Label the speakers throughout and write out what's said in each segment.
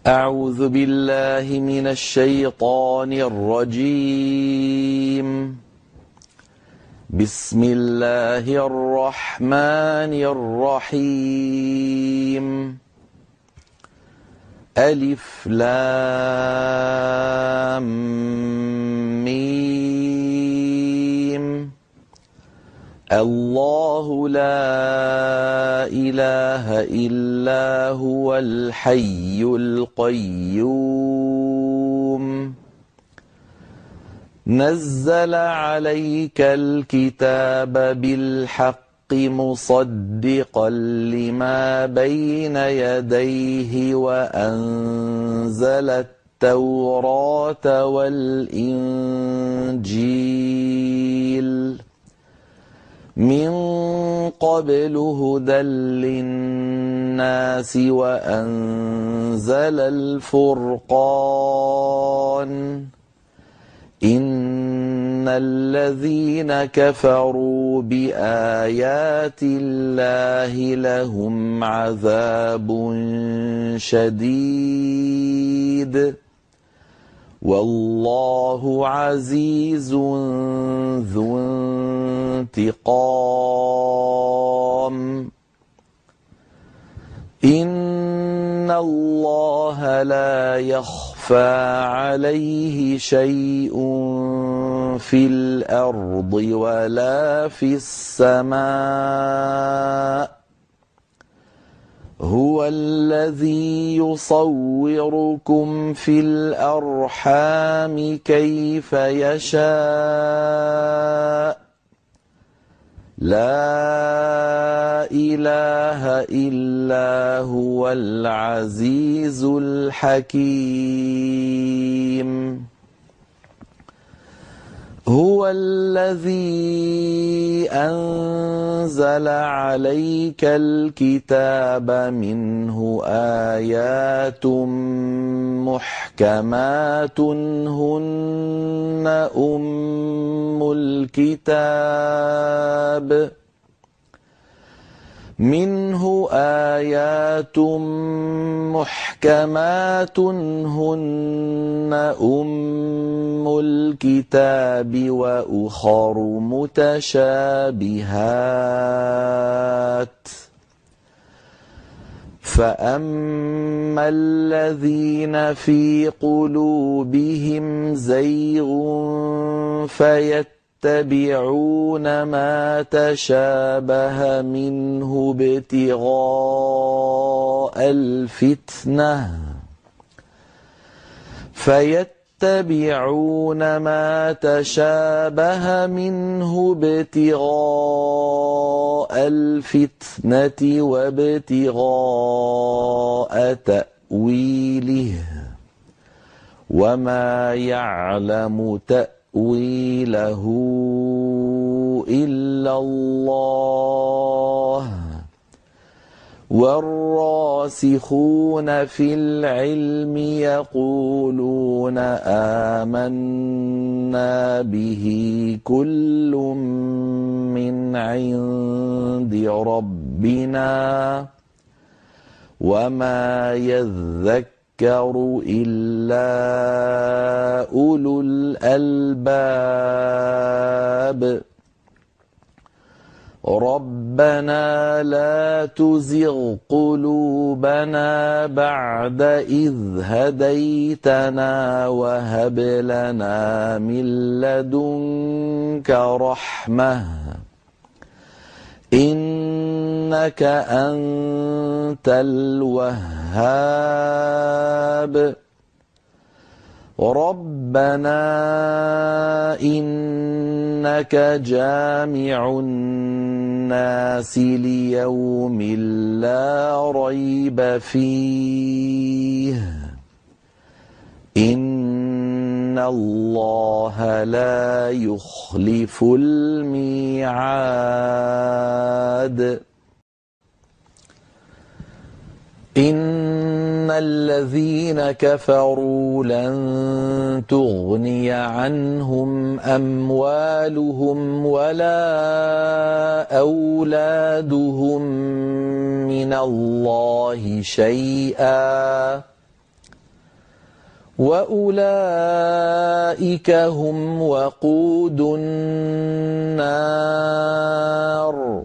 Speaker 1: أعوذ بالله من الشيطان الرجيم. بسم الله الرحمن الرحيم. ألف لام ميم. الله لا إله إلا هو الحي القيوم. نزل عليك الكتاب بالحق مصدقا لما بين يديه وأنزل التوراة والإنجيل من قبل هدى للناس وأنزل الفرقان. إن الذين كفروا بآيات الله لهم عذاب شديد والله عزيز ذو انتقام. إن الله لا يخفى عليه شيء في الأرض ولا في السماء. هو الذي يصوركم في الأرحام كيف يشاء. لا إله إلا هو العزيز الحكيم. هو الذي أنزل عليك الكتاب منه آيات محكمات هن أم الكتاب. منه آيات محكمات هن أم الكتاب وأخر متشابهات. فأما الذين في قلوبهم زيغ فيتبعون ما تشابه منه ابتغاء الفتنة وابتغاء تأويله وما يعلم تأويله إلا الله والراسخون في العلم يقولون آمنا به كل من عند ربنا وما يذكر إلا أولو الألباب. ربنا لا تزغ قلوبنا بعد إذ هديتنا وهب لنا من لدنك رحمة إنك أنت الوهاب. ربنا إنك جامع الناس ليوم لا ريب فيه إن الله لا يخلف الميعاد. إن الذين كفروا لن تغني عنهم أموالهم ولا أولادهم من الله شيئا وأولئك هم وقود النار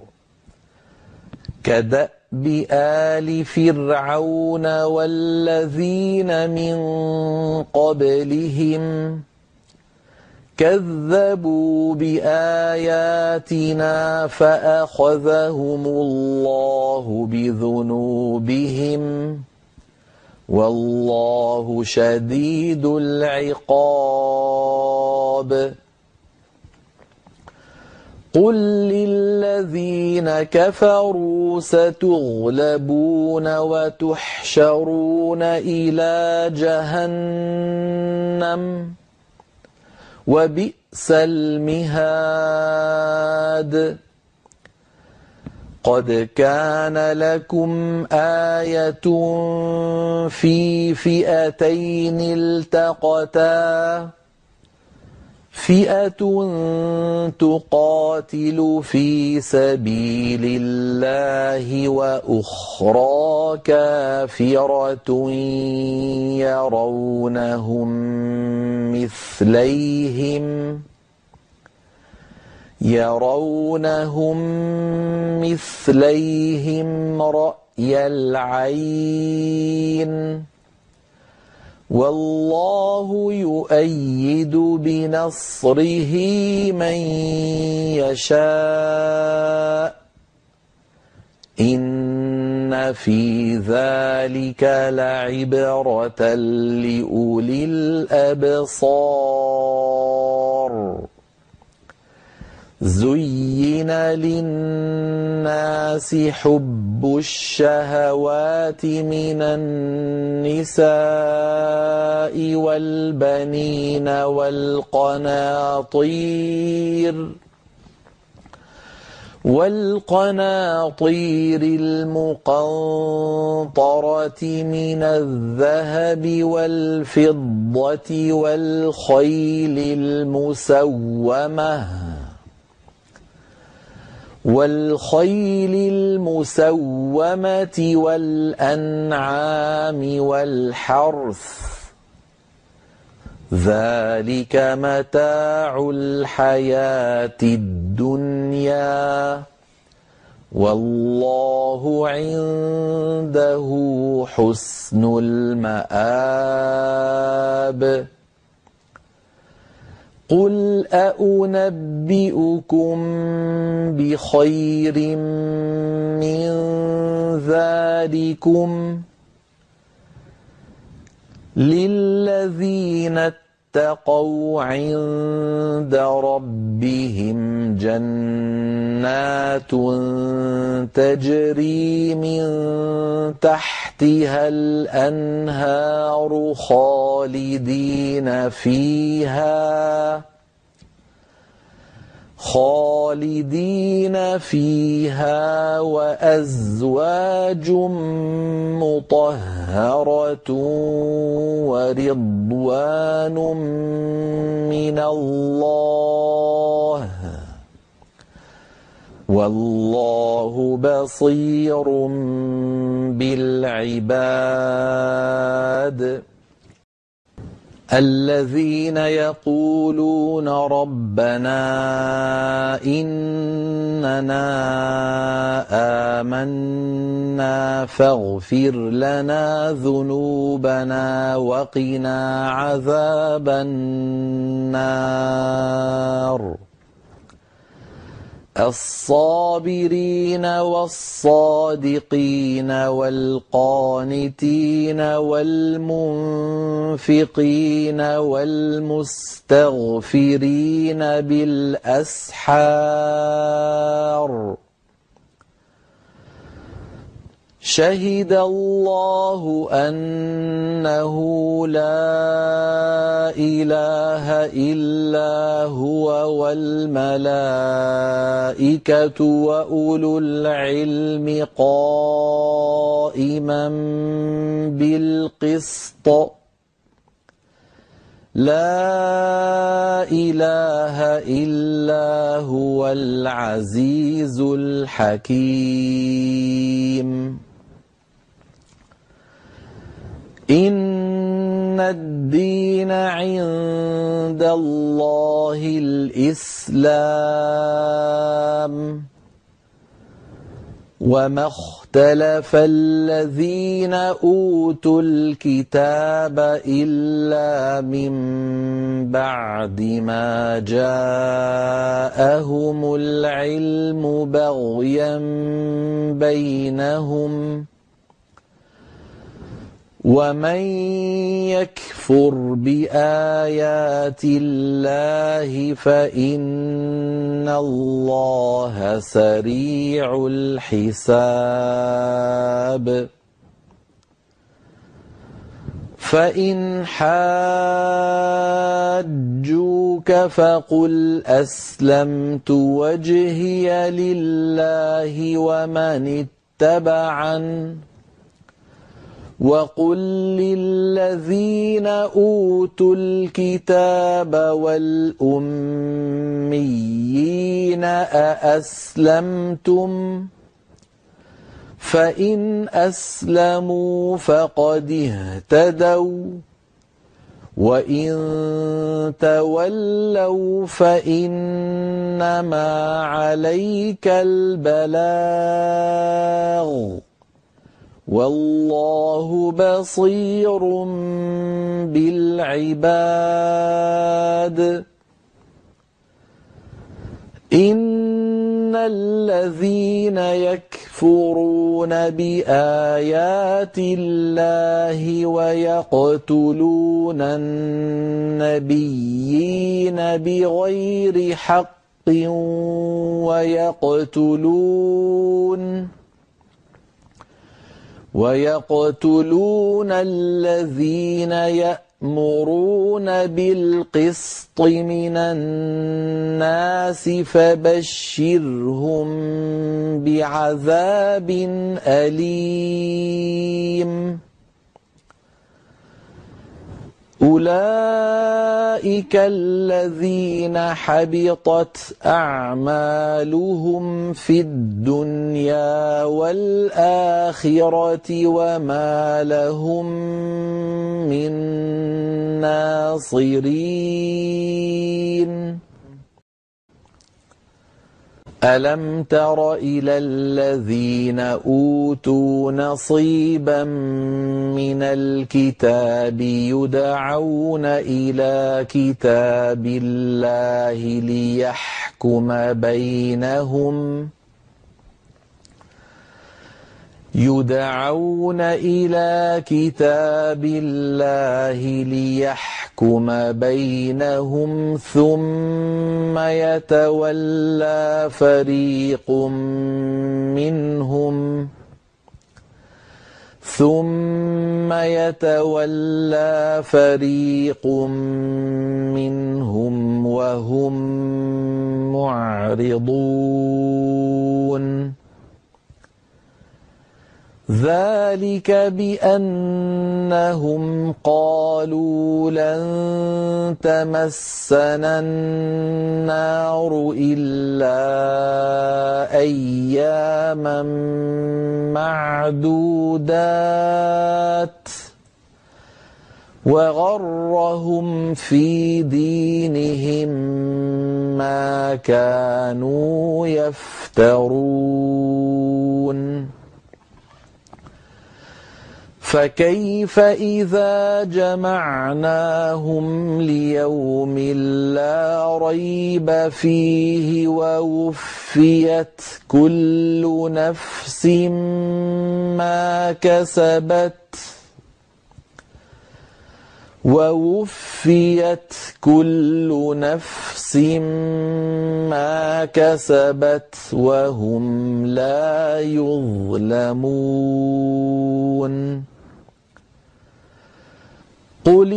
Speaker 1: كدأب آل فرعون والذين من قبلهم كذبوا بآياتنا فأخذهم الله بذنوبهم والله شديد العقاب قل للذين كفروا ستغلبون وتحشرون إلى جهنم وبئس المهاد قد كان لكم آية في فئتين التقتا فئة تقاتل في سبيل الله وأخرى كافرة يرونهم مثليهم رأي العين والله يؤيد بنصره من يشاء إن في ذلك لعبرة لأولي الأبصار زين للناس حب الشهوات من النساء والبنين والقناطير المقنطرة من الذهب والفضة والخيل المسومة والأنعام والحرث ذلك متاع الحياة الدنيا والله عنده حسن المآب قل أنبئكم بخير من ذلكم للذين اتقوا عند ربهم جنات تجري من تحتها الأنهار خالدين فيها وأزواج مطهرة ورضوان من الله والله بصير بالعباد الذين يقولون ربنا إننا آمنا فاغفر لنا ذنوبنا وقنا عذاب النار الصابرين والصادقين والقانتين والمنفقين والمستغفرين بالأسحار شهد الله أنه لا إله إلا هو والملائكة وأولو العلم قائما بالقسط لا إله إلا هو العزيز الحكيم إن الدين الله الإسلام وما اختلف الذين أوتوا الكتاب إلا من بعد ما جاءهم العلم بغيا بينهم ومن يكفر بآيات الله فإن الله سريع الحساب فإن حاجوك فقل أسلمت وجهي لله ومن اتبعن وقل للذين أوتوا الكتاب والأميين أأسلمتم فإن أسلموا فقد اهتدوا وإن تولوا فإنما عليك البلاغ والله بصير بالعباد إن الذين يكفرون بآيات الله ويقتلون النبيين بغير حق ويقتلون الذين يأمرون بالقسط من الناس فبشرهم بعذاب أليم أولئك الذين حبطت أعمالهم في الدنيا والآخرة وما لهم من ناصرين ألم تر إلى الذين أوتوا نصيبا من الكتاب يدعون إلى كتاب الله ليحكم بينهم ثم يتولى فريق منهم وهم معرضون ذلك بأنهم قالوا لن تمسنا النار إلا أياما معدودات وغرهم في دينهم ما كانوا يفترون فكيف إذا جمعناهم ليوم لا ريب فيه ووفيت كل نفس ما كسبت وهم لا يظلمون قل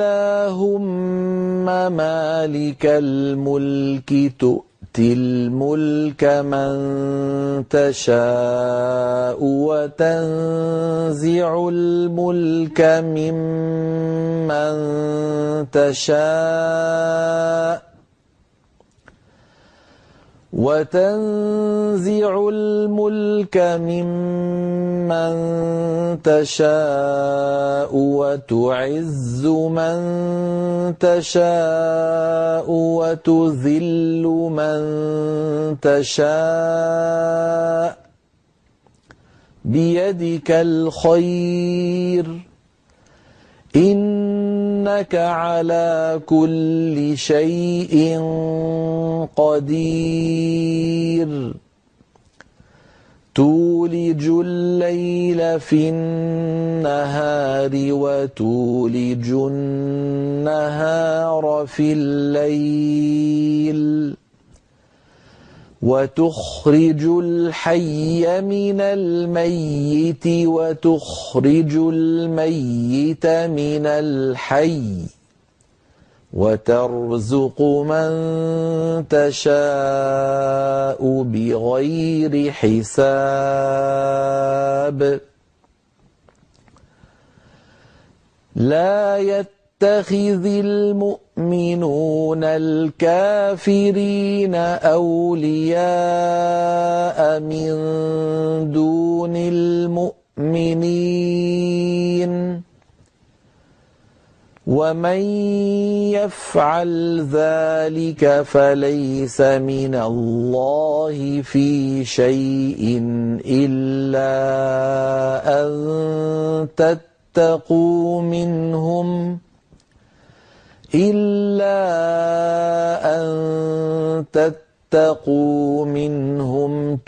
Speaker 1: اللهم مالك الملك تؤتي الملك من تشاء وتنزع الملك ممن تشاء تشاء وتعز من تشاء وتذل من تشاء بيدك الخير إنك على كل شيء قدير تولج الليل في النهار وتولج النهار في الليل وتخرج الحي من الميت وتخرج الميت من الحي وترزق من تشاء بغير حساب لا يتخذ المؤمنون الكافرين أولياء من دون المؤمنين ومن يفعل ذلك فليس من الله في شيء إلا أن تتقوا منهم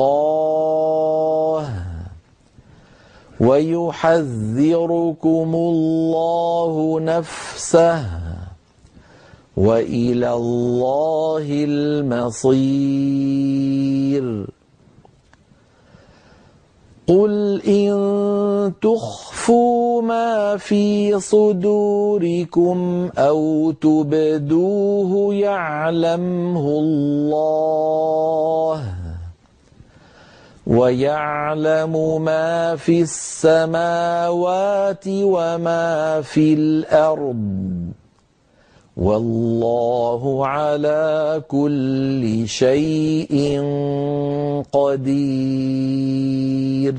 Speaker 1: تقاه ويحذركم الله نفسه وإلى الله المصير قل إن تخفوا ما في صدوركم أو تبدوه يعلمه الله ويعلم ما في السماوات وما في الأرض والله على كل شيء قدير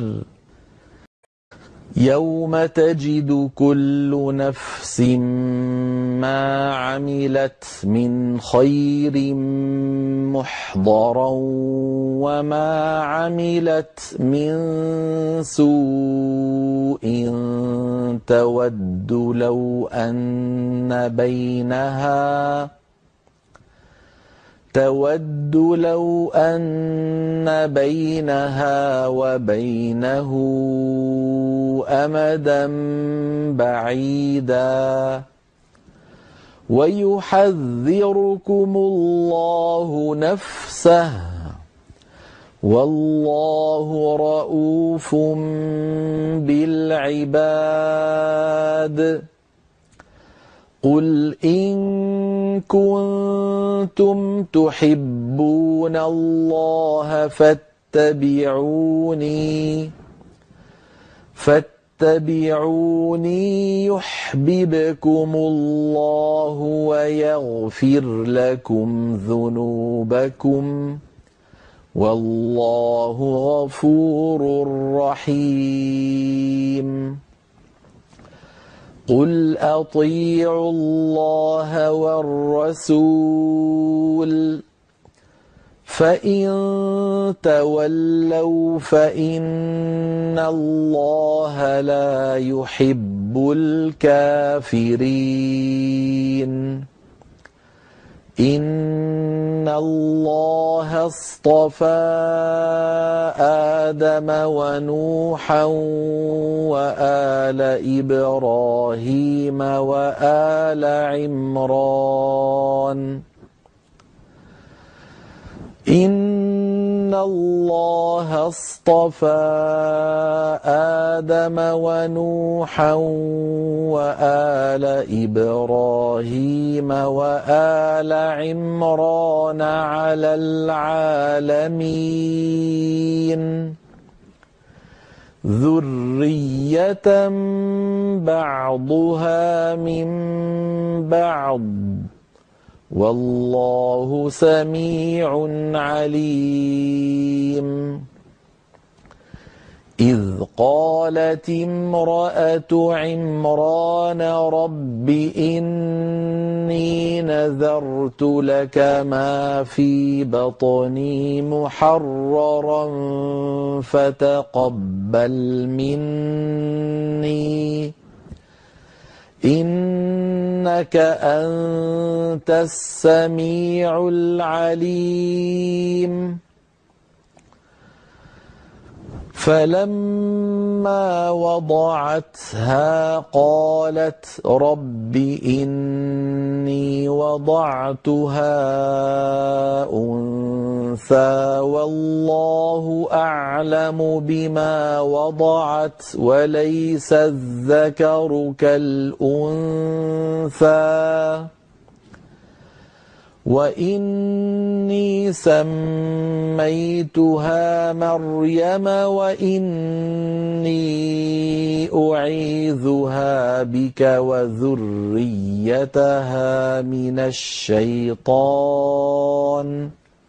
Speaker 1: يوم تجد كل نفس ما عملت من خير محضرا وما عملت من سوء تود لو أن بينها وبينه أمدا بعيدا ويحذركم الله نفسه والله رؤوف بالعباد قل إن كنتم تحبون الله فاتبعوني يحببكم الله ويغفر لكم ذنوبكم والله غفور رحيم قل أطيعوا الله والرسول فإن تولوا فإن الله لا يحب الكافرين إن الله اصطفى آدم ونوحا وآل إبراهيم وآل عمران إن الله اصطفى آدم ونوحا وآل إبراهيم وآل عمران على العالمين ذرية بعضها من بعض والله سميع عليم إذ قالت امرأة عمران رب إني نذرت لك ما في بطني محررا فتقبل مني إنك أنت السميع العليم فلما وضعتها قالت رب إني وضعتها أنثى والله أعلم بما وضعت وليس الذكر كالأنثى وإني سميتها مريم وإني أعيذها بك وذريتها من الشيطان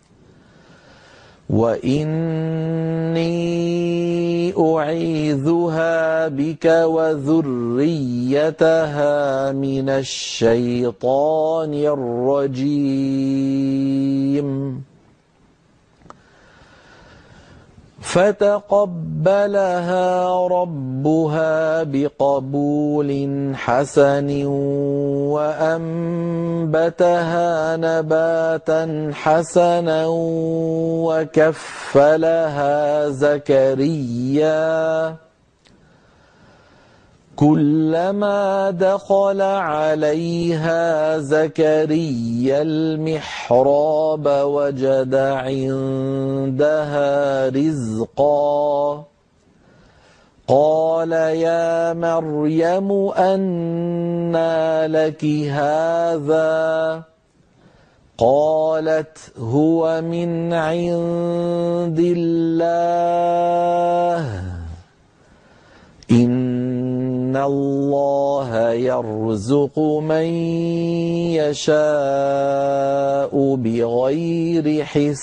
Speaker 1: أعيذها بك وذريتها من الشيطان الرجيم فتقبلها ربها بقبول حسن وأنبتها نباتا حسنا وكفلها زكريا كلما دخل عليها زكريا المحراب وجد عندها رزقا قال يا مريم أنى لك هذا قالت هو من عند الله إن الله يرزق من يشاء بغير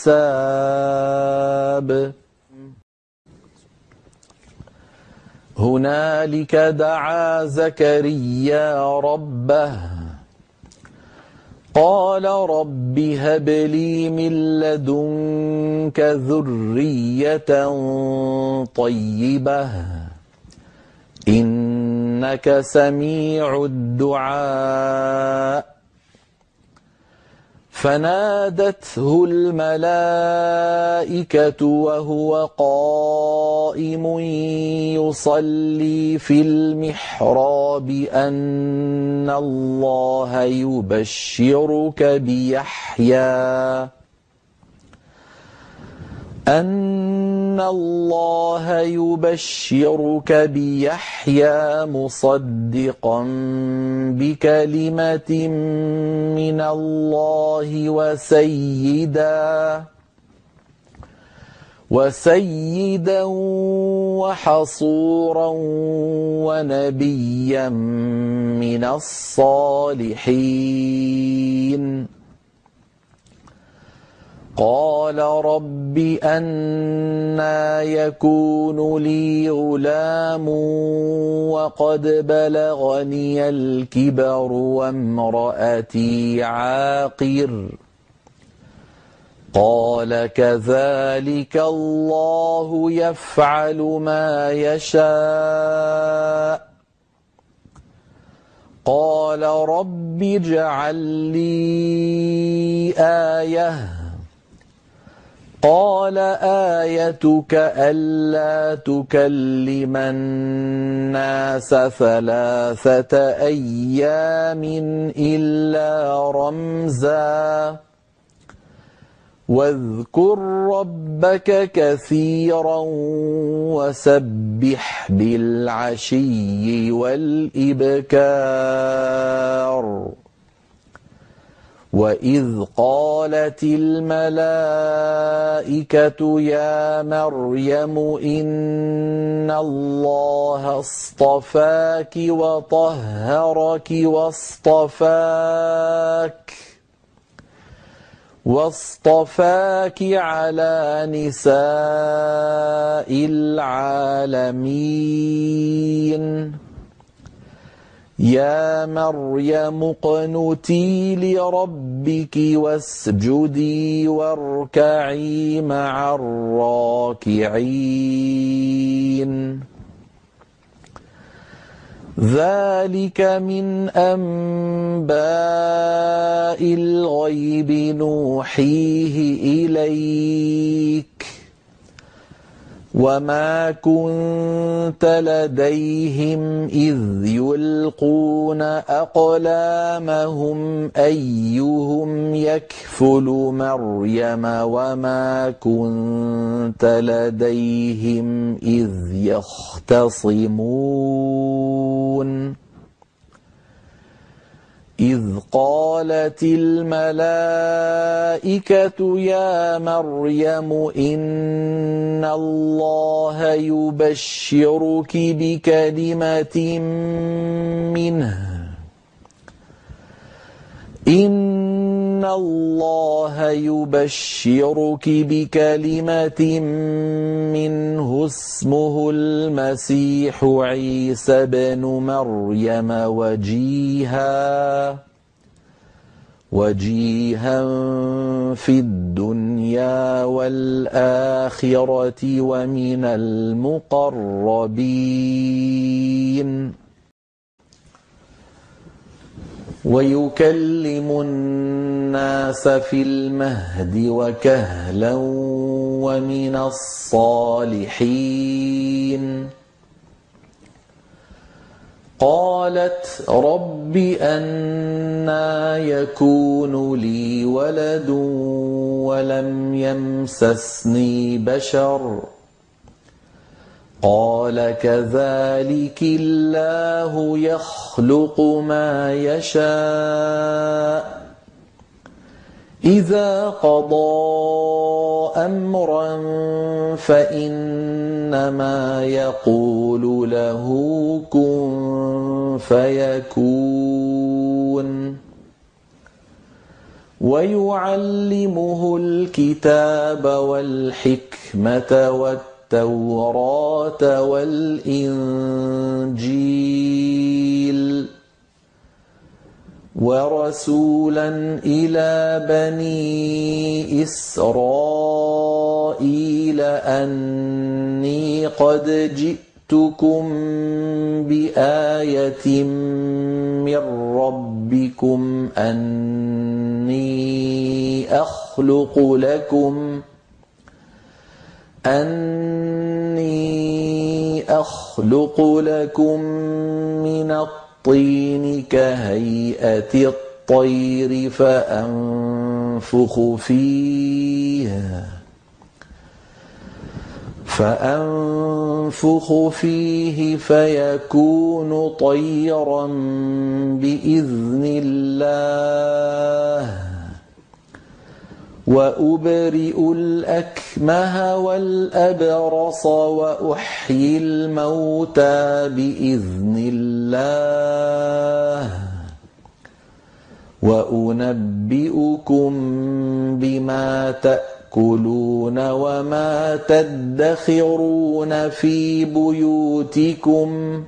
Speaker 1: حساب هنالك دعا زكريا ربه قال رب هب لي من لدنك ذرية طيبة إنك سميع الدعاء فنادته الملائكة وهو قائم يصلي في المحراب أن الله يبشرك بيحيى مصدقا بكلمة من الله وسيدا وحصورا ونبيا من الصالحين قال رب أنى يكون لي غلام وقد بلغني الكبر وامرأتي عاقر قال كذلك الله يفعل ما يشاء قال رب اجعل لي آية قال آيتك ألا تكلم الناس 3 أيام إلا رمزا واذكر ربك كثيرا وسبح بالعشي والإبكار وإذ قالت الملائكة يا مريم إن الله اصطفاك وطهرك واصطفاك على نساء العالمين يا مريم اقنتي لربك واسجدي واركعي مع الراكعين ذلك من أنباء الغيب نوحيه إليك وما كنت لديهم إذ يلقون أقلامهم أيهم يكفل مريم وما كنت لديهم إذ يختصمون إذ قالت الملائكة يا مريم إن الله يبشرك بكلمة منه إن الله يبشرك بكلمة منه اسمه المسيح عيسى بن مريم وجيها في الدنيا والآخرة ومن المقربين ويكلم الناس في المهد وكهلا ومن الصالحين قالت رب أنى يكون لي ولد ولم يمسسني بشر قال كذلك الله يخلق ما يشاء إذا قضى أمرا فإنما يقول له كن فيكون ويعلمه الكتاب والحكمة والتوراة والإنجيل ورسولا إلى بني إسرائيل أني قد جئتكم بآية من ربكم أني أخلق لكم من الطين كهيئة الطير فأنفخ فيه فيكون طيرا بإذن الله وأبرئ الأكمه والأبرص وأحيي الموتى بإذن الله وأنبئكم بما تأكلون وما تدخرون في بيوتكم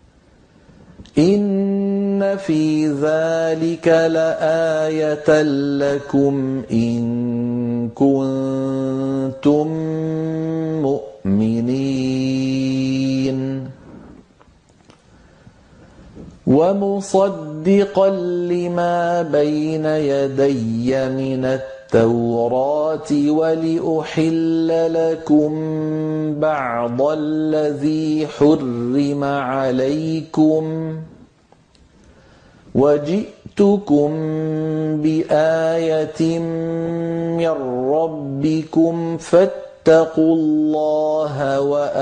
Speaker 1: إن في ذلك لآية لكم إن كنتم مؤمنين ومصدقا لما بين يدي من التوراة ولأحل لكم بعض الذي حرم عليكم وجئتكم بآية من ربكم فاتقوا الله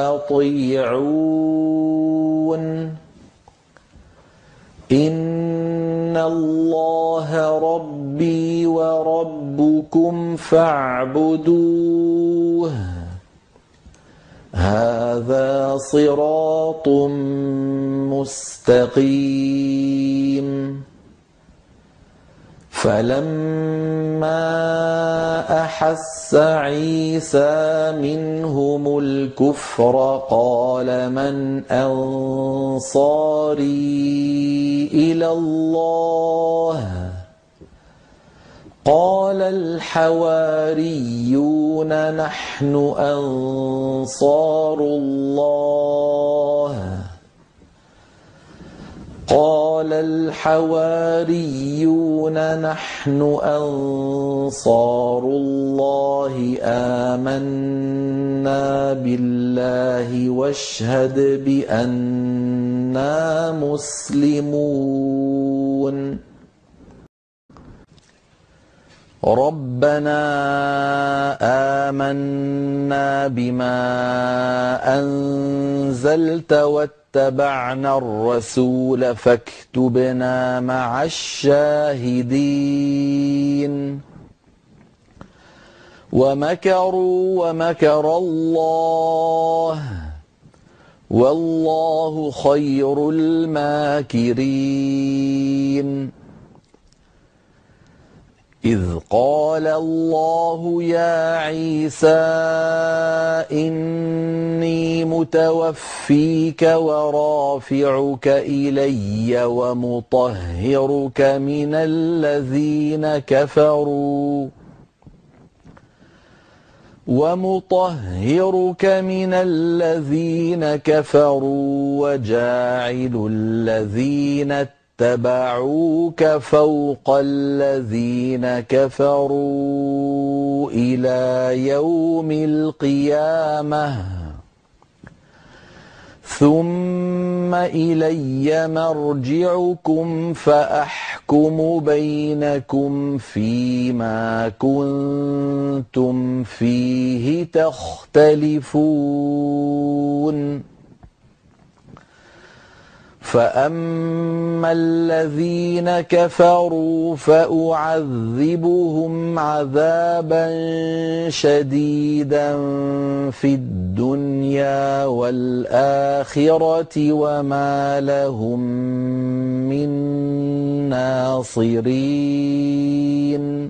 Speaker 1: وأطيعون إن الله ربي وربكم فاعبدوه هذا صراط مستقيم فلما أحس عيسى منهم الكفر قال من أنصاري إلى الله قال الحواريون نحن أنصار الله قال الحواريون نحن أنصار الله آمنا بالله واشهد بأننا مسلمون ربنا آمنا بما أنزلت واتبعنا الرسول فاكتبنا مع الشاهدين ومكروا ومكر الله والله خير الماكرين إذ قال الله يا عيسى إني متوفيك ورافعك إلي ومطهرك من الذين كفروا وجاعل الذين اتبعوك فوق الذين كفروا إلى يوم القيامة ثم إلي مرجعكم فأحكم بينكم فيما كنتم فيه تختلفون فأما الذين كفروا فأعذبهم عذابا شديدا في الدنيا والآخرة وما لهم من ناصرين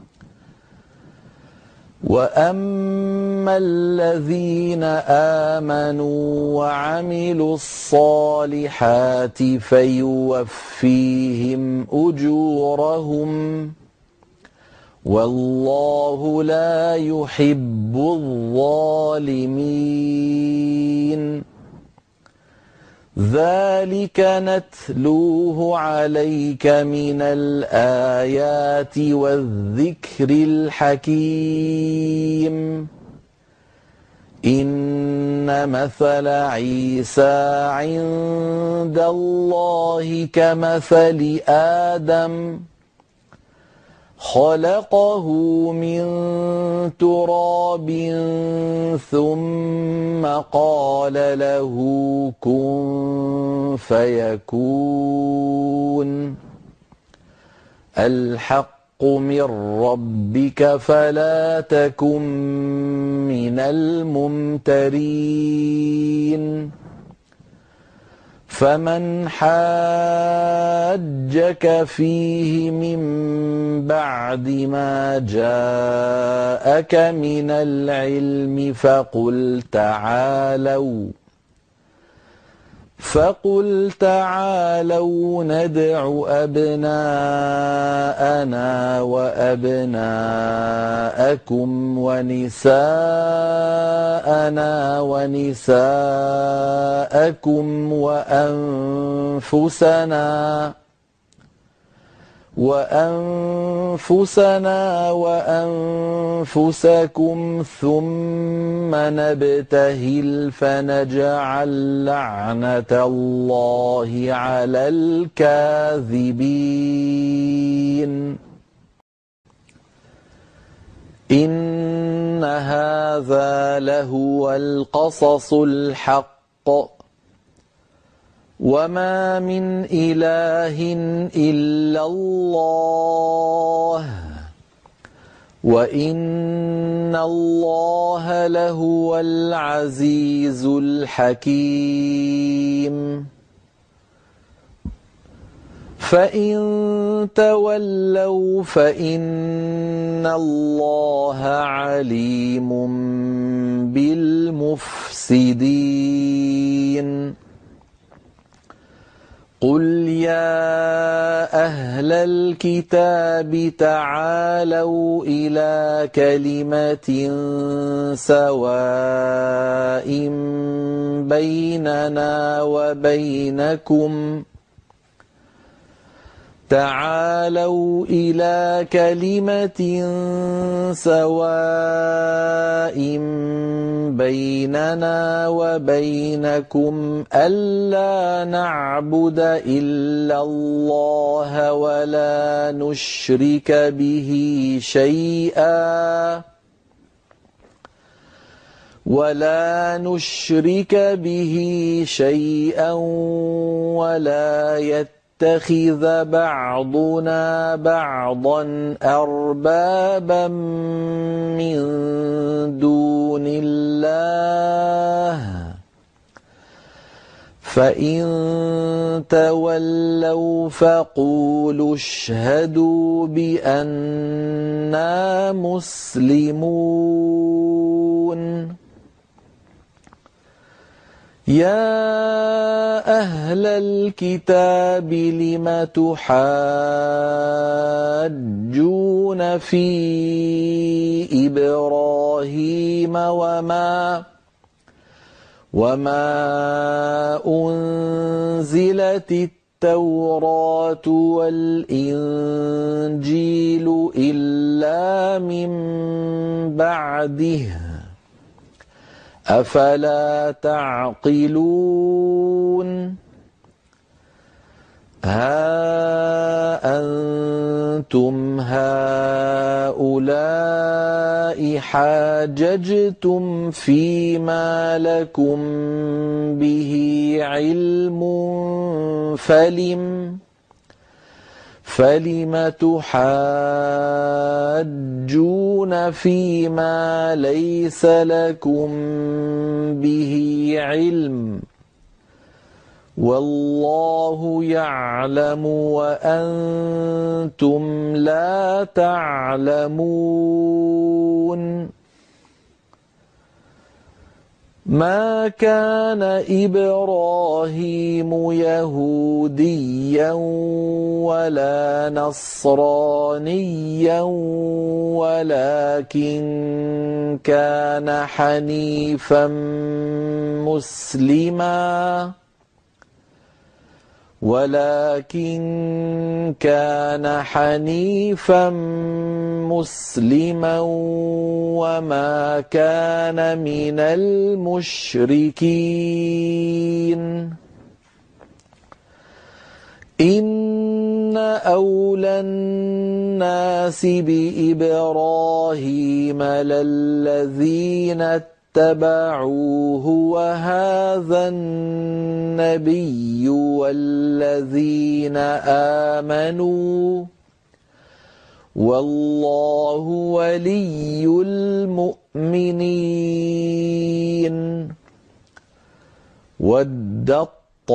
Speaker 1: وأما الذين آمنوا وعملوا الصالحات فيوفيهم أجورهم والله لا يحب الظالمين ذلك نتلوه عليك من الآيات والذكر الحكيم إن مثل عيسى عند الله كمثل آدم خلقه من تراب ثم قال له كن فيكون الحق من ربك فلا تكن من الممترين فمن حاجك فيه من بعد ما جاءك من العلم فقل تعالوا ندع أبناءنا وأبناءكم ونساءنا ونساءكم وأنفسنا وأنفسكم ثم نبتهل فنجعل لعنة الله على الكاذبين إن هذا لهو القصص الحق وما من إله إلا الله وإن الله لهو العزيز الحكيم فإن تولوا فإن الله عليم بالمفسدين قل يا أهل الكتاب تعالوا إلى كلمة سواء بيننا وبينكم تعالوا إلى كلمة سواء بيننا وبينكم ألا نعبد إلا الله ولا نشرك به شيئا ولا يتخذ بعضنا بعضا أربابا من دون الله فإن تولوا فقولوا اشهدوا بأننا مسلمون يا أهل الكتاب لم تحاجون في إبراهيم وما أنزلت التوراة والإنجيل إلا من بعده أفلا تعقلون ها أنتم هؤلاء حاججتم فيما لكم به علم فلم تحاجون فيما ليس لكم به علم والله يعلم وأنتم لا تعلمون ما كان إبراهيم يهوديا ولا نصرانيا ولكن كان حنيفا مسلما وما كان من المشركين إن أولى الناس بإبراهيم للذين اتبعوه وهذا النبي والذين آمنوا والله ولي المؤمنين ودت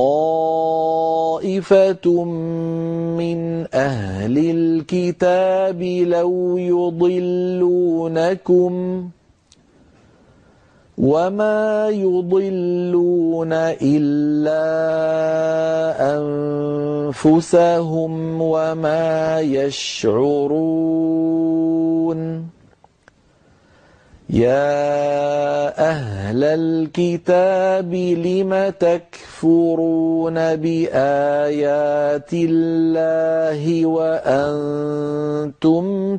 Speaker 1: طائفة من أهل الكتاب لو يضلونكم وما يضلون إلا أنفسهم وما يشعرون يا أهل الكتاب لم تكفرون بآيات الله وأنتم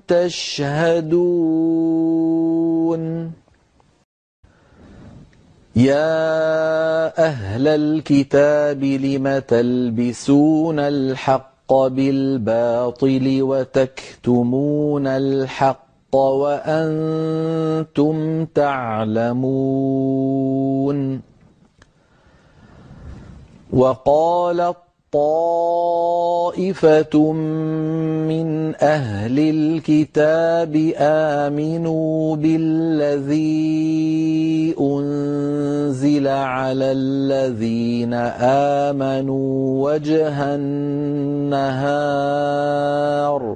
Speaker 1: تشهدون يا أهل الكتاب لم تلبسون الحق بالباطل وتكتمون الحق وأنتم تعلمون وقالت طائفة من أهل الكتاب آمنوا بالذي أنزل على الذين آمنوا وجه النهار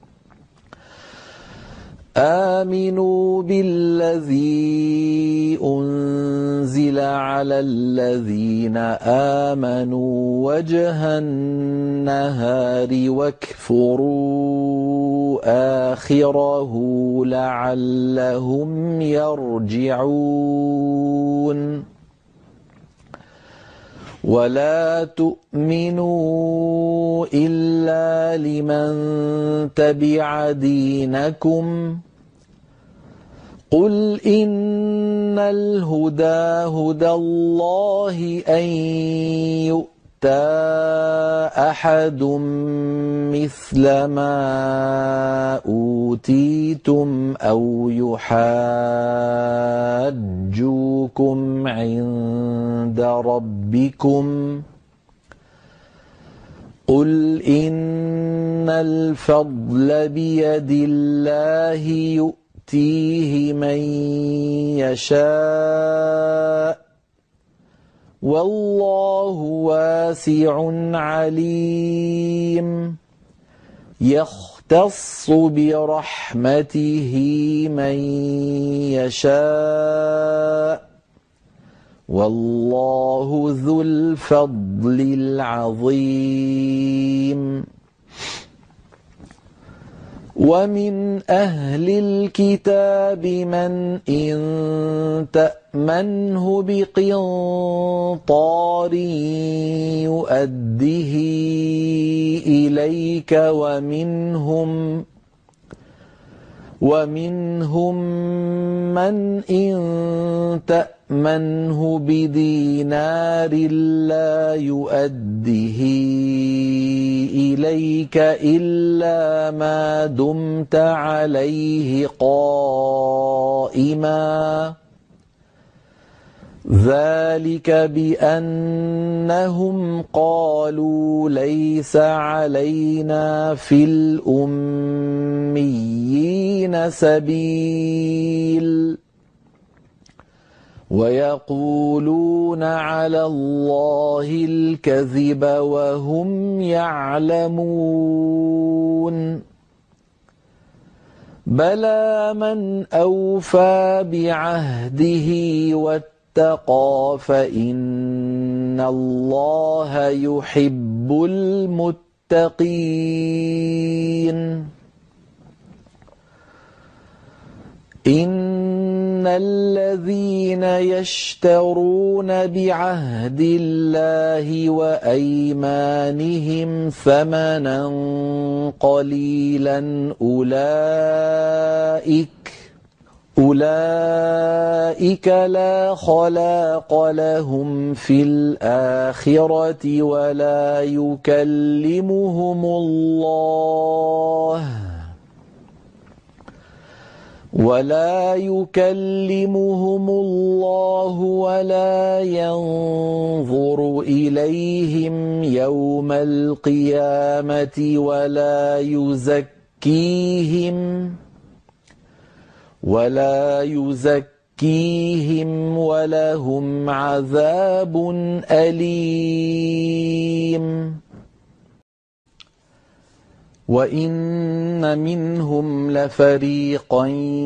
Speaker 1: آمنوا بالذي أنزل على الذين آمنوا وجه النهار واكفروا آخره لعلهم يرجعون ولا تؤمنوا إلا لمن تبع دينكم قل إن الهدى هدى الله أن يؤتى أحد مثل ما أوتيتم أو يحاجوكم عند ربكم قل إن الفضل بيد الله يؤتيه من يشاء والله واسع عليم يختص برحمته من يشاء والله ذو الفضل العظيم ومن أهل الكتاب من إن تأمنه بقنطار يؤده إليك ومنهم من إن تأمنه بدينار لا يؤده إليك إلا ما دمت عليه قائما ذلك بأنهم قالوا ليس علينا في الأميين سبيل ويقولون على الله الكذب وهم يعلمون بلى من أوفى بعهده واتقى فإن الله يحب المتقين إن الذين يشترون بعهد الله وأيمانهم ثمنا قليلا أولئك لا خلاق لهم في الآخرة ولا يكلمهم الله ولا ينظر إليهم يوم القيامة ولا يزكيهم ولهم عذاب أليم وإن منهم لفريقا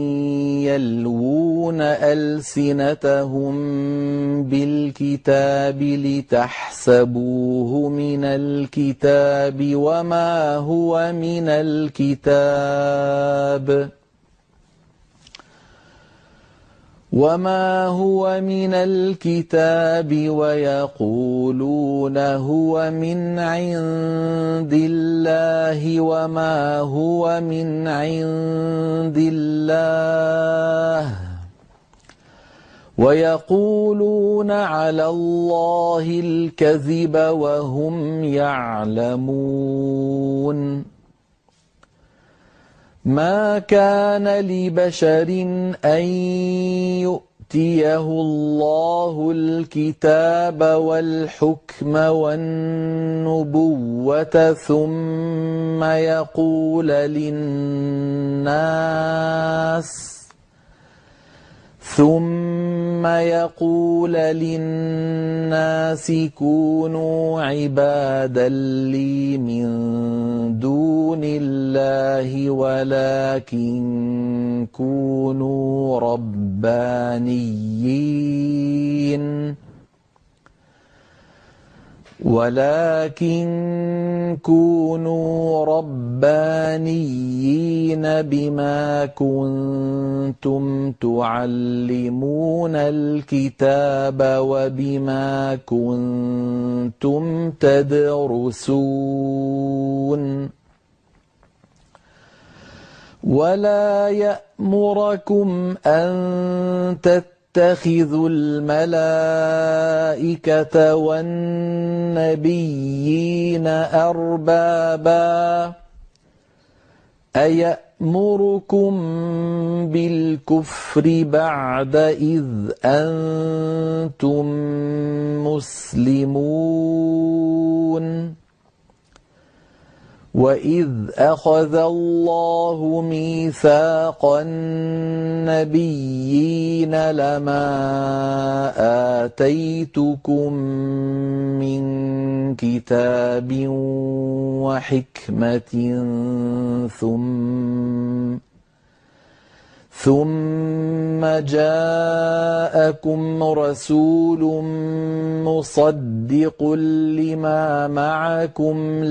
Speaker 1: يلوون ألسنتهم بالكتاب لتحسبوه من الكتاب وما هو من الكتاب ويقولون هو من عند الله وما هو من عند الله ويقولون على الله الكذب وهم يعلمون ما كان لبشر أن يؤتيه يؤتيه الله الكتاب والحكم والنبوة ثم يقول للناس كونوا عبادا لي من دون الله ولكن كونوا ربانيين بما كنتم تعلمون الكتاب وبما كنتم تدرسون ولا يأمركم أن تتخذوا الملائكة والنبيين أربابا أيأمركم بالكفر بعد إذ أنتم مسلمون وإذ أخذ الله ميثاق النبيين لما آتيتكم من كتاب وحكمة ثم جاءكم رسول مصدق لما معكم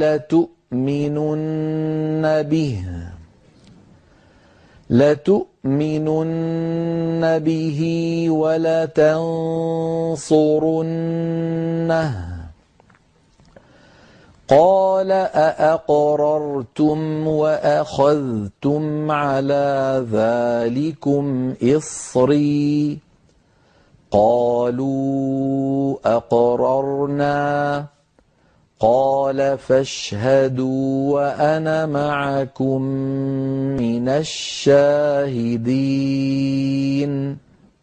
Speaker 1: لتؤمنن به ولتنصرنه قال أأقررتم وأخذتم على ذلكم إصري قالوا أقررنا قال فاشهدوا وأنا معكم من الشاهدين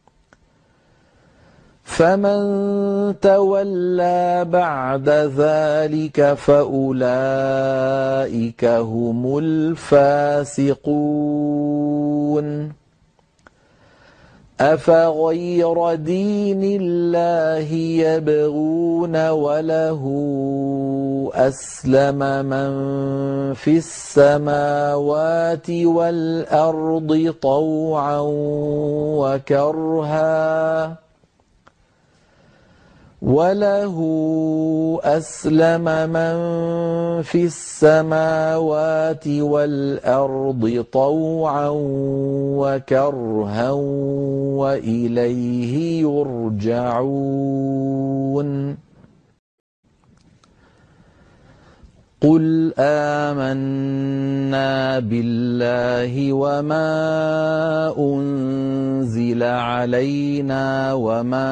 Speaker 1: فمن تولى بعد ذلك فأولئك هم الفاسقون أفغير دين الله يبغون وله أسلم من في السماوات والأرض طوعا وكرها وإليه يرجعون قل آمنا بالله وما أنزل علينا وما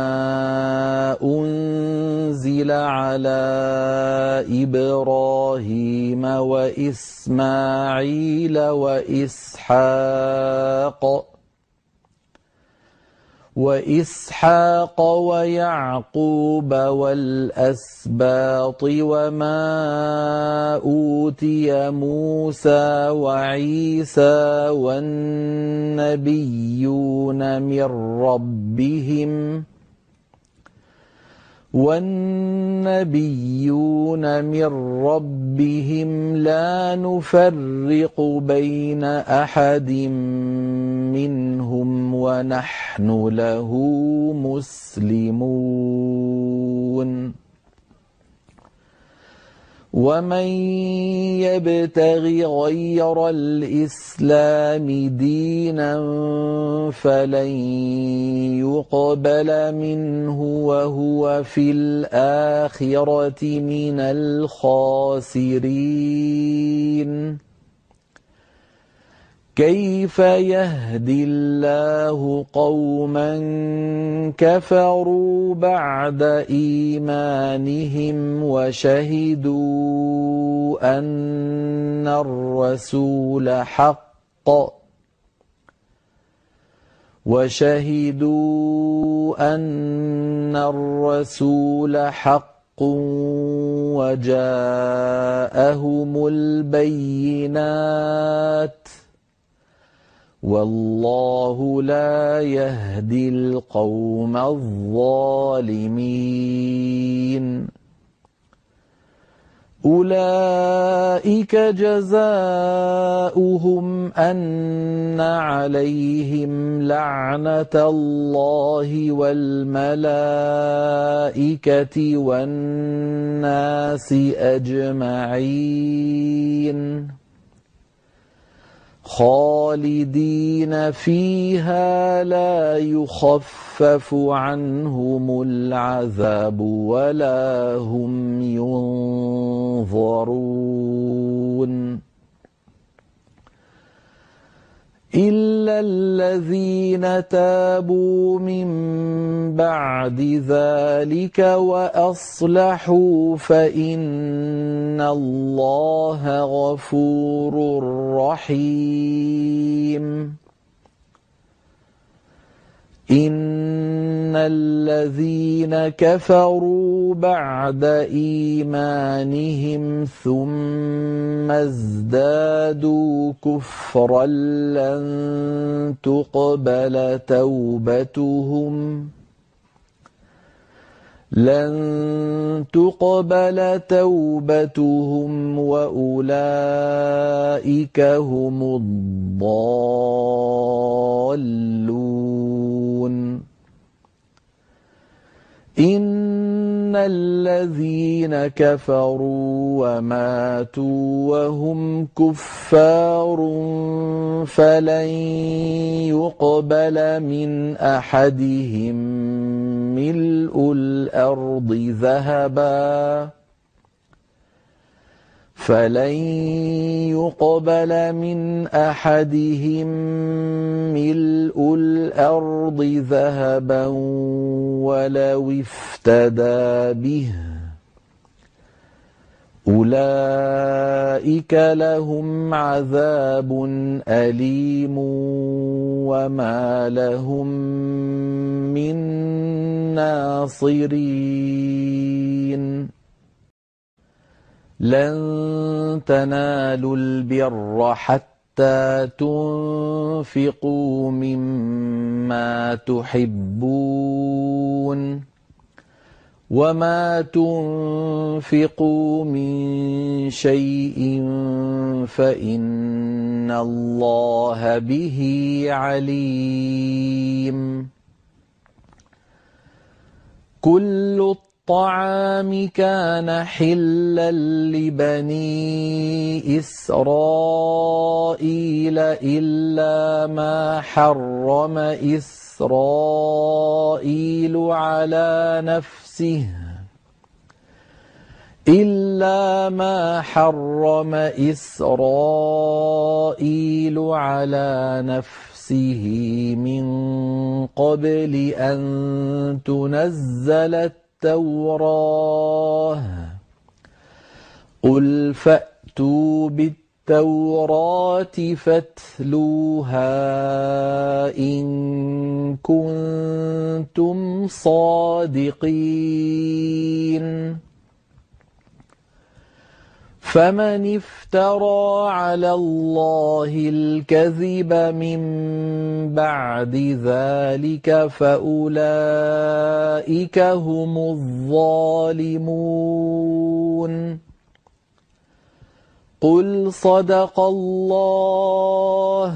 Speaker 1: أنزل على إبراهيم وإسماعيل وإسحاق ويعقوب والأسباط وما أوتي موسى وعيسى والنبيون من ربهم لا نفرق بين أحد منهم ونحن له مسلمون ومن يبتغ غير الإسلام دينا فلن يقبل منه وهو في الآخرة من الخاسرين كيف يهدي الله قوما كفروا بعد إيمانهم وشهدوا أن الرسول حق وشهدوا أن الرسول حق وجاءهم البينات والله لا يهدي القوم الظالمين أولئك جزاؤهم أن عليهم لعنة الله والملائكة والناس أجمعين خالدين فيها لا يخفف عنهم العذاب ولا هم ينظرون إلا الذين تابوا من بعد ذلك وأصلحوا فإن الله غفور رحيم إن الذين كفروا بعد إيمانهم ثم ازدادوا كفرا لن تقبل توبتهم وأولئك هم الضالون إن الذين كفروا وماتوا وهم كفار فلن يقبل من أحدهم ملء الأرض ذهبا ولو افتدى به أولئك لهم عذاب أليم وما لهم من ناصرين لن تنالوا البر حتى تنفقوا مما تحبون وما تنفقوا من شيء فإن الله به عليم كل الطعام كان حلا لبني إسرائيل إلا ما حرم إسرائيل على نفسه من قبل أن تنزل التوراة قل فأتوا بالتوراة فاتلوها إن كنتم صادقين فمن افترى على الله الكذب من بعد ذلك فأولئك هم الظالمون قل صدق الله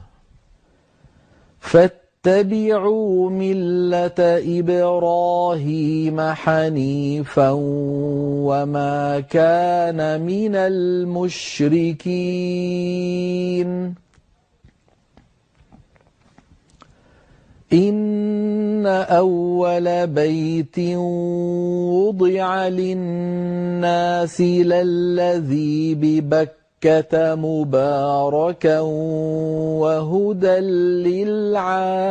Speaker 1: فاتبعوا ملة إبراهيم حنيفا وما كان من المشركين إن أول بيت وضع للناس للذي ببكة مباركا وهدى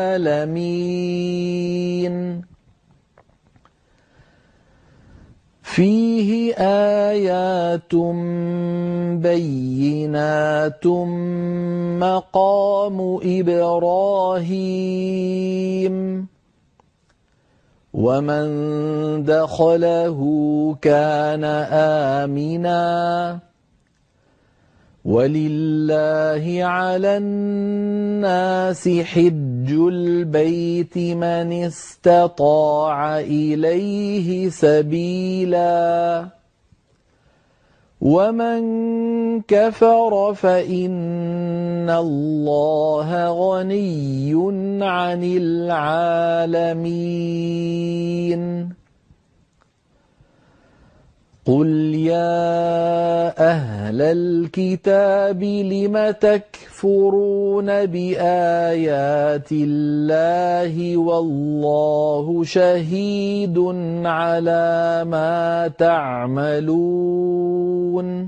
Speaker 1: للعالمين فيه آيات بينات مقام إبراهيم ومن دخله كان آمنا ولله على الناس حج البيت من استطاع إليه سبيلا ومن كفر فإن الله غني عن العالمين قل يا أهل الكتاب لم تكفرون بآيات الله والله شهيد على ما تعملون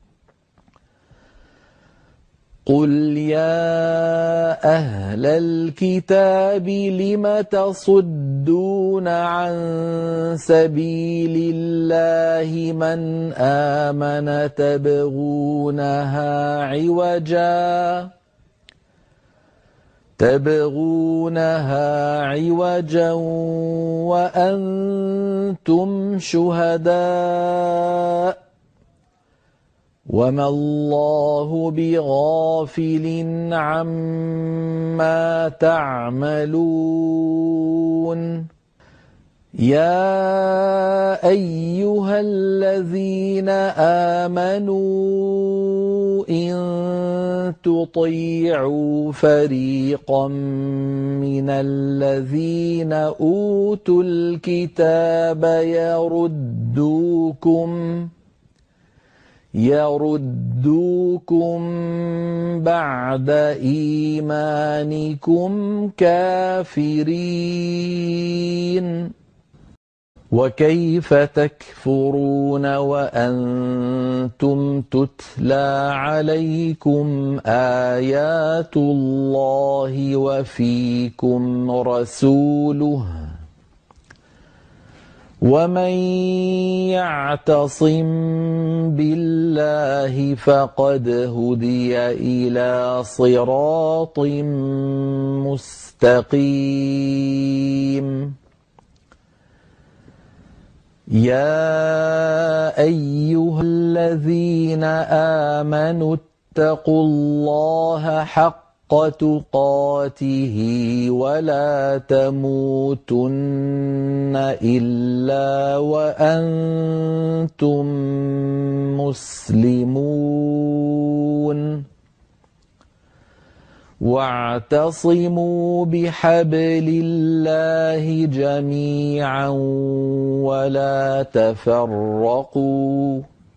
Speaker 1: قل يا أهل الكتاب لم تصدون عن سبيل الله من آمن تبغونها عوجا وأنتم شهداء وما الله بغافل عما تعملون يا أيها الذين آمنوا إن تطيعوا فريقا من الذين أوتوا الكتاب يردوكم بعد إيمانكم كافرين وكيف تكفرون وأنتم تتلى عليكم آيات الله وفيكم رسوله ومن يعتصم بالله فقد هدي إلى صراط مستقيم يا أيها الذين آمنوا اتقوا الله حق تقاته ولا تموتن إلا وأنتم مسلمون واعتصموا بحبل الله جميعا ولا تفرقوا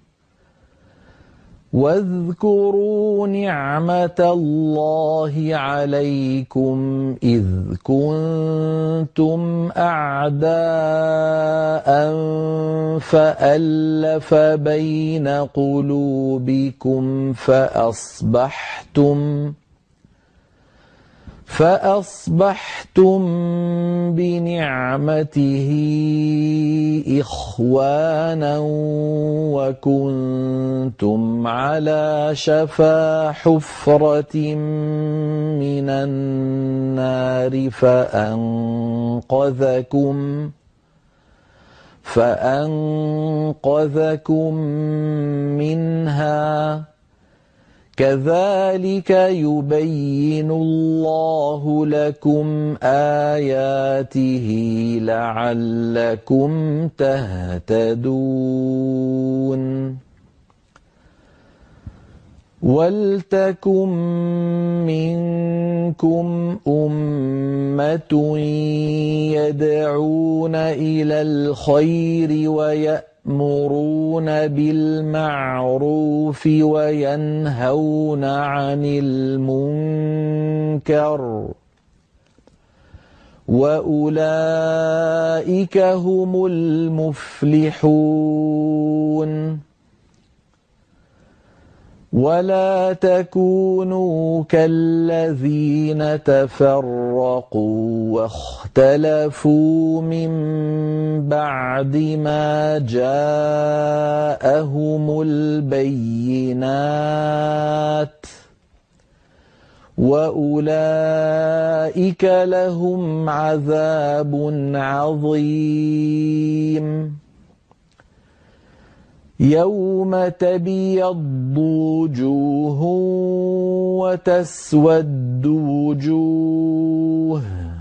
Speaker 1: واذكروا نعمة الله عليكم إذ كنتم أعداء فألف بين قلوبكم فأصبحتم بنعمته إخوانا وكنتم على شفا حفرة من النار فأنقذكم منها كذلك يبين الله لكم آياته لعلكم تهتدون ولتكن منكم أمة يدعون إلى الخير ويأمرون بالمعروف وينهون عن المنكر وأولئك هم المفلحون ولا تكونوا كالذين تفرقوا واختلفوا من بعد ما جاءهم البينات وأولئك لهم عذاب عظيم يوم تبيض وجوه وتسود وجوه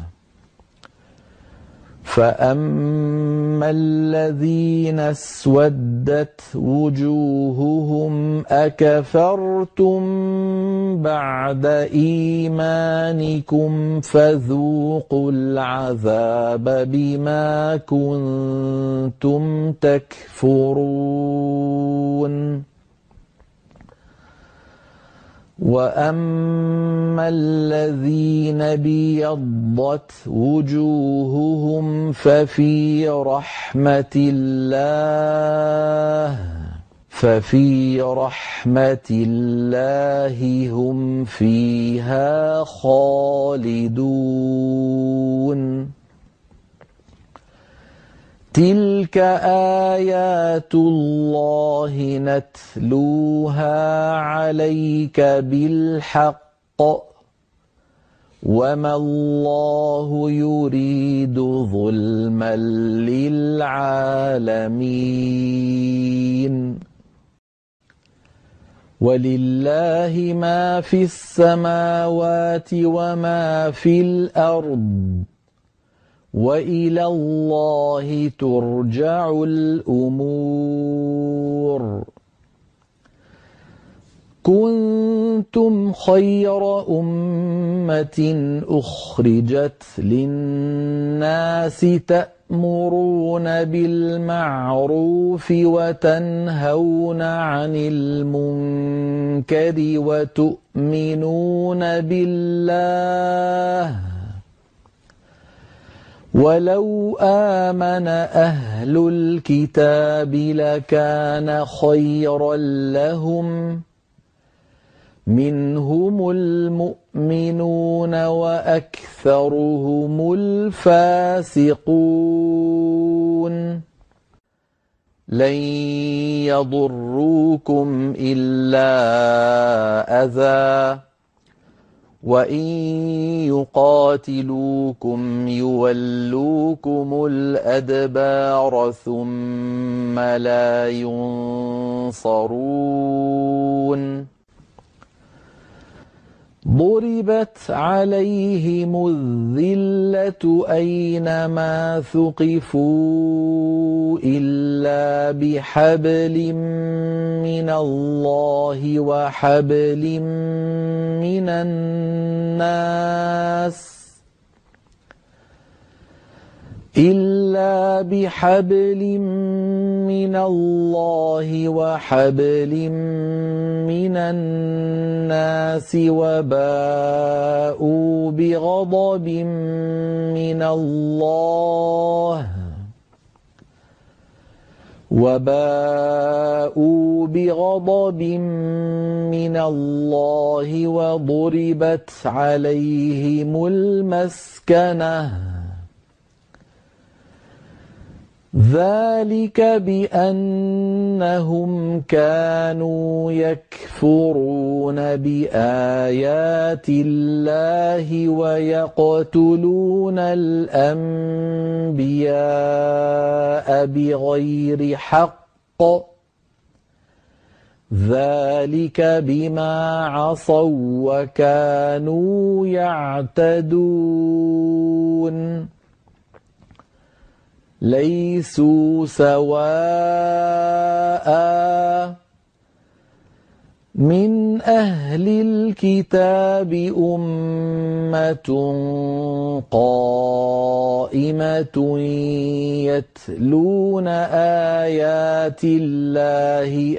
Speaker 1: فأما الذين اسودت وجوههم أكفرتم بعد إيمانكم فذوقوا العذاب بما كنتم تكفرون وأما الذين ابيضت وجوههم ففي رحمة الله هم فيها خالدون تلك آيات الله نتلوها عليك بالحق وما الله يريد ظلما للعالمين ولله ما في السماوات وما في الأرض وإلى الله ترجع الأمور كنتم خير أمة أخرجت للناس تأمرون بالمعروف وتنهون عن المنكر وتؤمنون بالله ولو آمن أهل الكتاب لكان خيرا لهم منهم المؤمنون وأكثرهم الفاسقون لن يضروكم إلا أذى وإن يقاتلوكم يولوكم الأدبار ثم لا ينصرون ضربت عليهم الذلة أينما ثقفوا إلا بحبل من الله وحبل من الناس إلا بحبل من الله وحبل من الناس وباءوا بغضب من الله وضربت عليهم المسكنة ذلك بأنهم كانوا يكفرون بآيات الله ويقتلون الأنبياء بغير حق ذلك بما عصوا وكانوا يعتدون ليسوا سواء من أهل الكتاب أمة قائمة يتلون آيات الله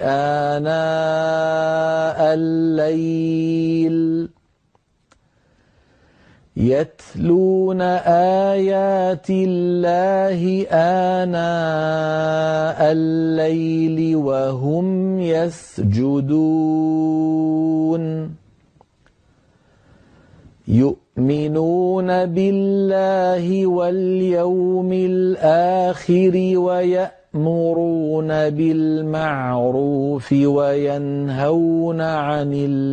Speaker 1: آناء الليل يتلون آيات الله آناء الليل وهم يسجدون يؤمنون بالله واليوم الآخر ويأمرون بالمعروف وينهون عن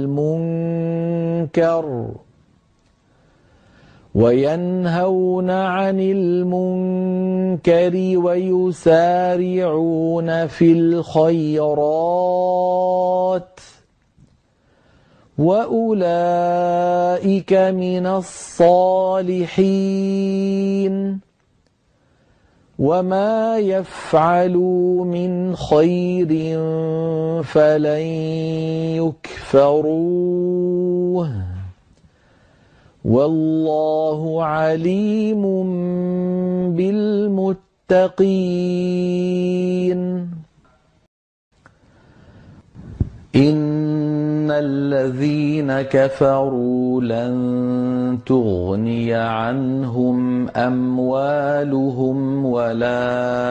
Speaker 1: المنكر ويسارعون في الخيرات وأولئك من الصالحين وما يفعلوا من خير فلن يكفروه والله عليم بالمتقين إن الذين كفروا لن تغني عنهم أموالهم ولا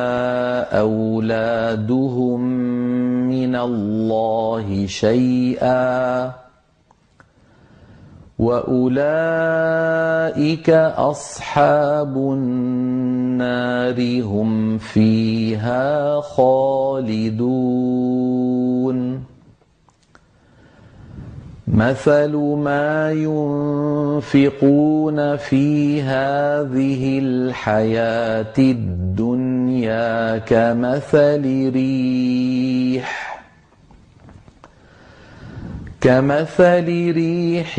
Speaker 1: أولادهم من الله شيئا وأولئك أصحاب النار هم فيها خالدون مثل ما ينفقون في هذه الحياة الدنيا كمثل ريح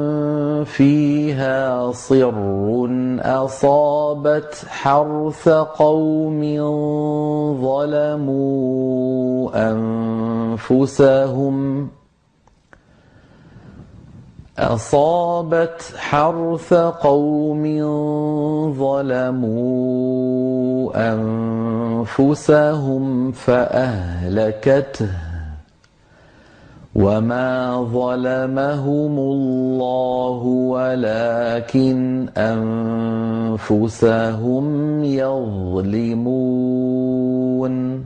Speaker 1: فيها صر أصابت حرث قوم ظلموا أنفسهم فأهلكته وما ظلمهم الله ولكن أنفسهم يظلمون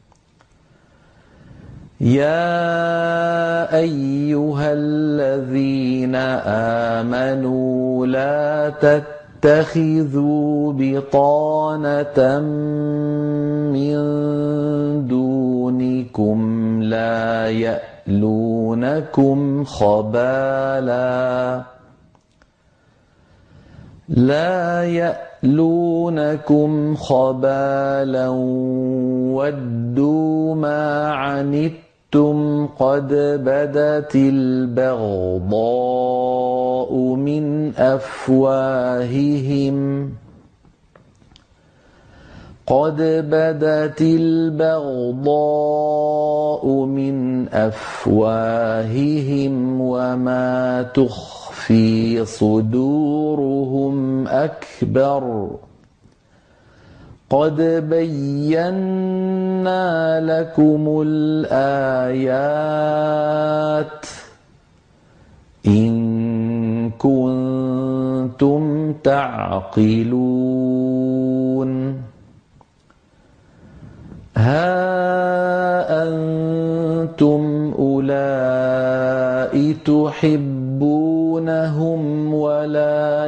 Speaker 1: يا أيها الذين آمنوا لا تتخذوا بطانة من دونكم لا يألونكم خبالا ودوا ما عنتم قد بدت البغضاء من أفواههم وما تخفي صدورهم أكبر قد بينا لكم الآيات إن كنتم تعقلون ها أنتم أولئك تحبونهم ولا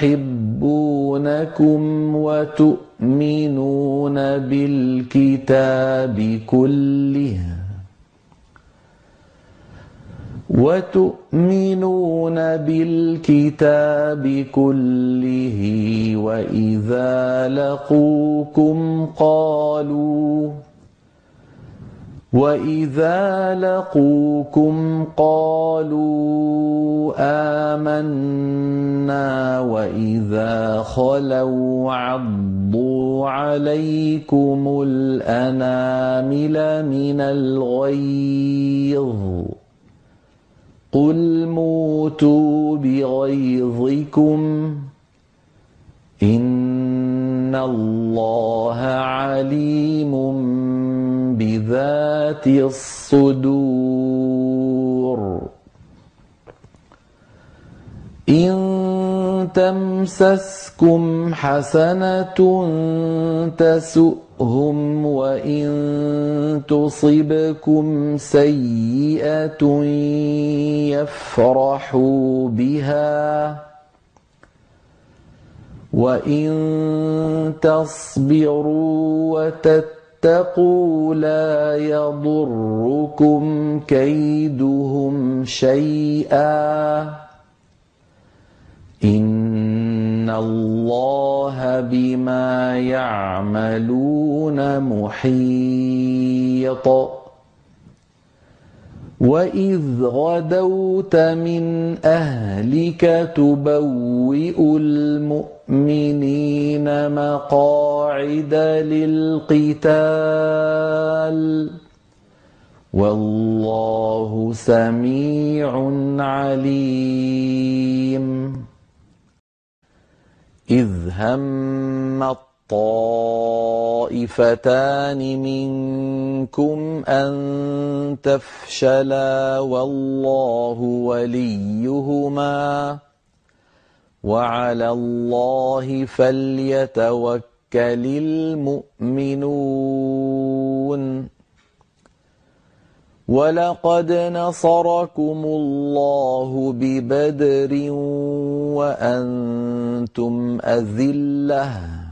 Speaker 1: يحبونكم وتؤمنون بالكتاب كله وإذا لقوكم قالوا آمنا وإذا خلوا عضوا عليكم الأنامل من الغيظ قل موتوا بغيظكم إن الله عليم بذات الصدور إن تمسسكم حسنة تسؤهم وإن تصبكم سيئة يفرحوا بها وإن تصبروا وتتقوا لا يضركم كيدهم شيئا إن الله بما يعملون محيط وإذ غدوت من أهلك تبوئ المؤمنين مقاعد للقتال والله سميع عليم إذ هم الطائفتان منكم أن تفشلا والله وليهما وعلى الله فليتوكل المؤمنون ولقد نصركم الله ببدر وأنتم أذلة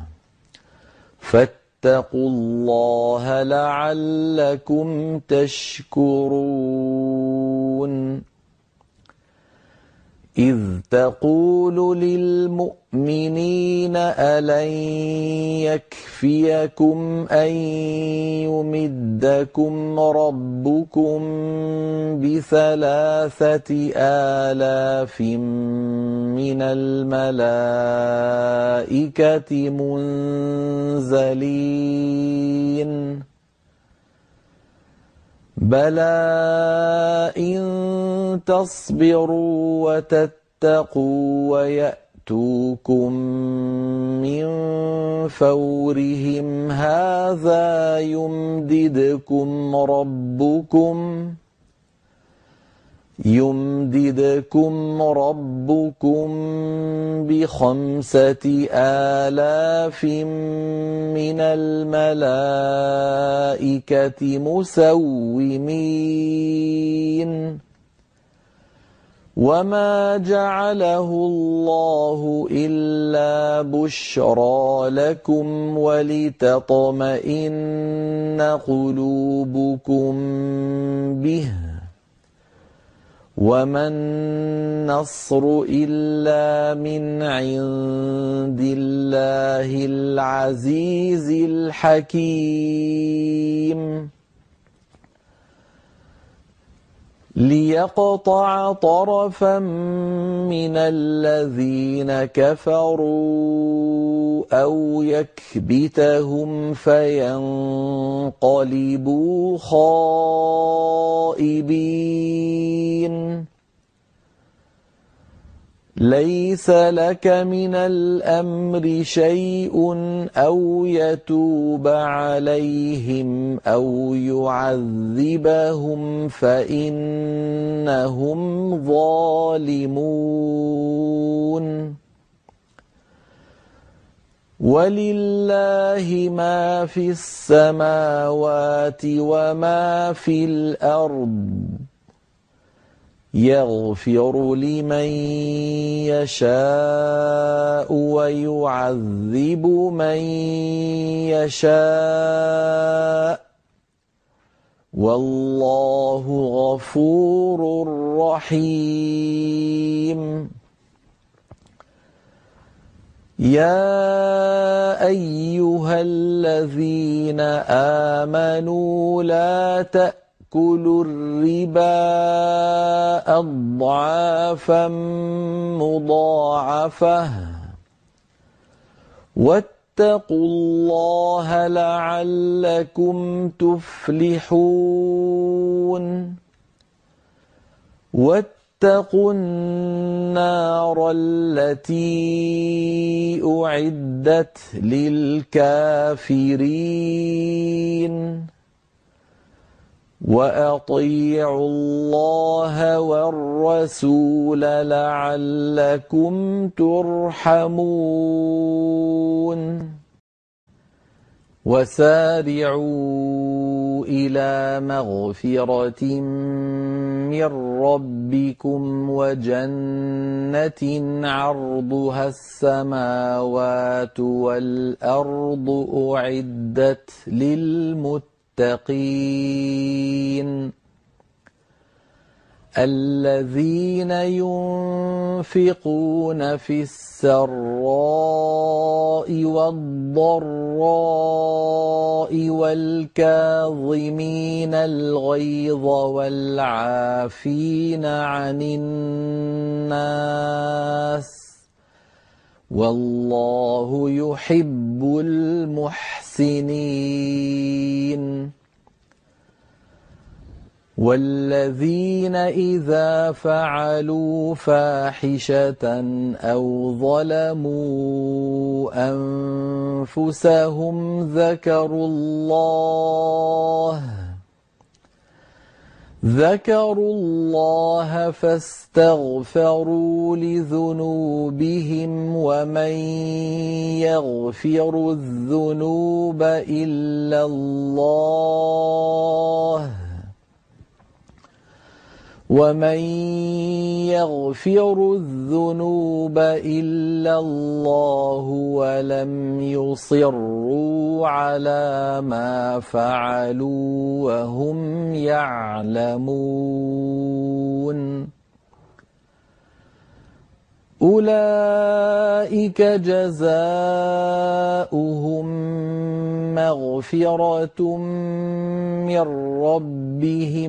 Speaker 1: فاتقوا الله لعلكم تشكرون إذ تقول للمؤمنين ألن يكفيكم أن يمدكم ربكم ب3,000 من الملائكة منزلين بلى إن تصبروا وتتقوا ويأتوكم من فورهم هذا يمددكم ربكم ب5,000 من الملائكة مسومين وما جعله الله إلا بشرى لكم ولتطمئن قلوبكم به وما النصر إلا من عند الله العزيز الحكيم ليقطع طرفا من الذين كفروا أو يكبتهم فينقلبوا خائبين ليس لك من الأمر شيء أو يتوب عليهم أو يعذبهم فإنهم ظالمون ولله ما في السماوات وما في الأرض يغفر لمن يشاء ويعذب من يشاء والله غفور رحيم يا أيها الذين آمنوا لا تأكلوا الربا أضعافا مضاعفة واتقوا الله لعلكم تفلحون واتقوا النار التي أعدت للكافرين وأطيعوا الله والرسول لعلكم ترحمون وسارعوا إلى مغفرة من ربكم وجنة عرضها السماوات والأرض أعدت للمتقين الذين ينفقون في السراء والضراء والكاظمين الغيظ والعافين عن الناس والله يحب المحسنين والذين إذا فعلوا فاحشة أو ظلموا أنفسهم ذكروا الله فاستغفروا لذنوبهم ومن يغفر الذنوب إلا الله ولم يصروا على ما فعلوا وهم يعلمون أولئك جزاؤهم مغفرة من ربهم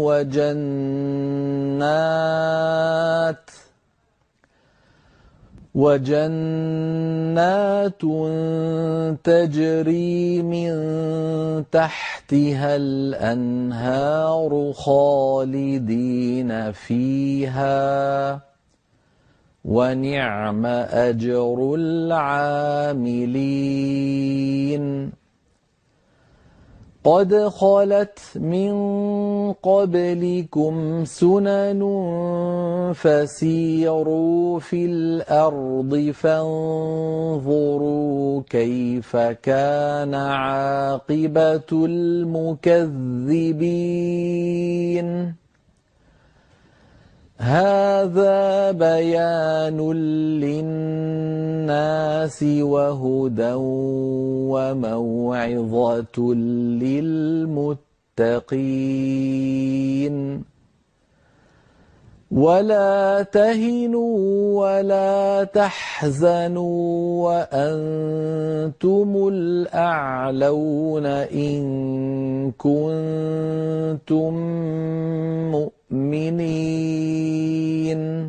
Speaker 1: وجنات تجري من تحتها الأنهار خالدين فيها ونعم أجر العاملين قد خلت من قبلكم سنن فسيروا في الأرض فانظروا كيف كان عاقبة المكذبين هذا بيان للناس وهدى وموعظة للمتقين ولا تهنوا ولا تحزنوا وأنتم الأعلون إن كنتم مؤمنين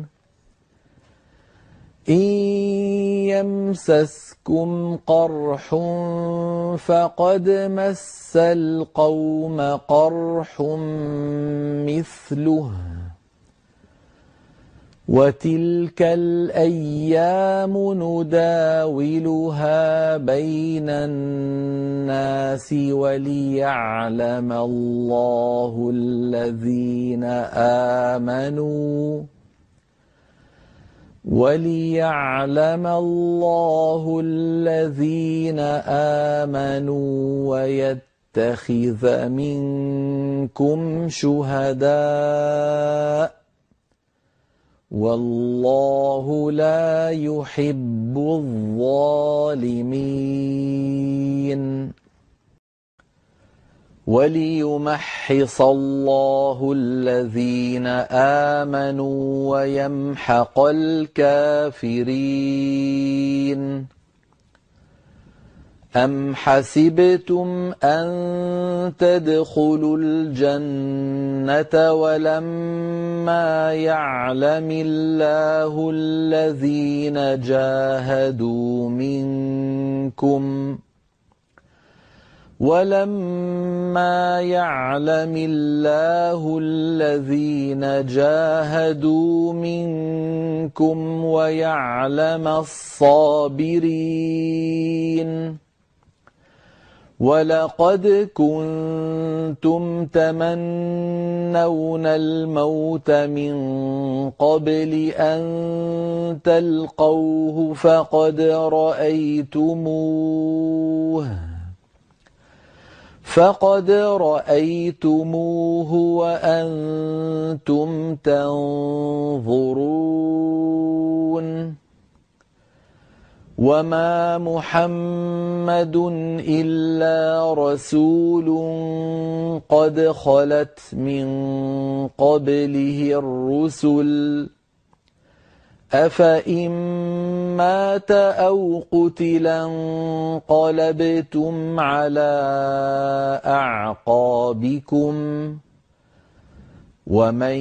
Speaker 1: إن يمسسكم قرح فقد مس القوم قرح مثله وتلك الأيام نداولها بين الناس وليعلم الله الذين آمنوا ويتخذ منكم شهداء والله لا يحب الظالمين وليمحص الله الذين آمنوا ويمحق الكافرين أم حسبتم أن تدخلوا الجنة ولما يعلم الله الذين جاهدوا منكم ويعلم الصابرين ولقد كنتم تمنون الموت من قبل أن تلقوه فقد رأيتموه وأنتم تنظرون وما محمد إلا رسول قد خلت من قبله الرسل أفإن مات أو قتلا انقلبتم على أعقابكم ومن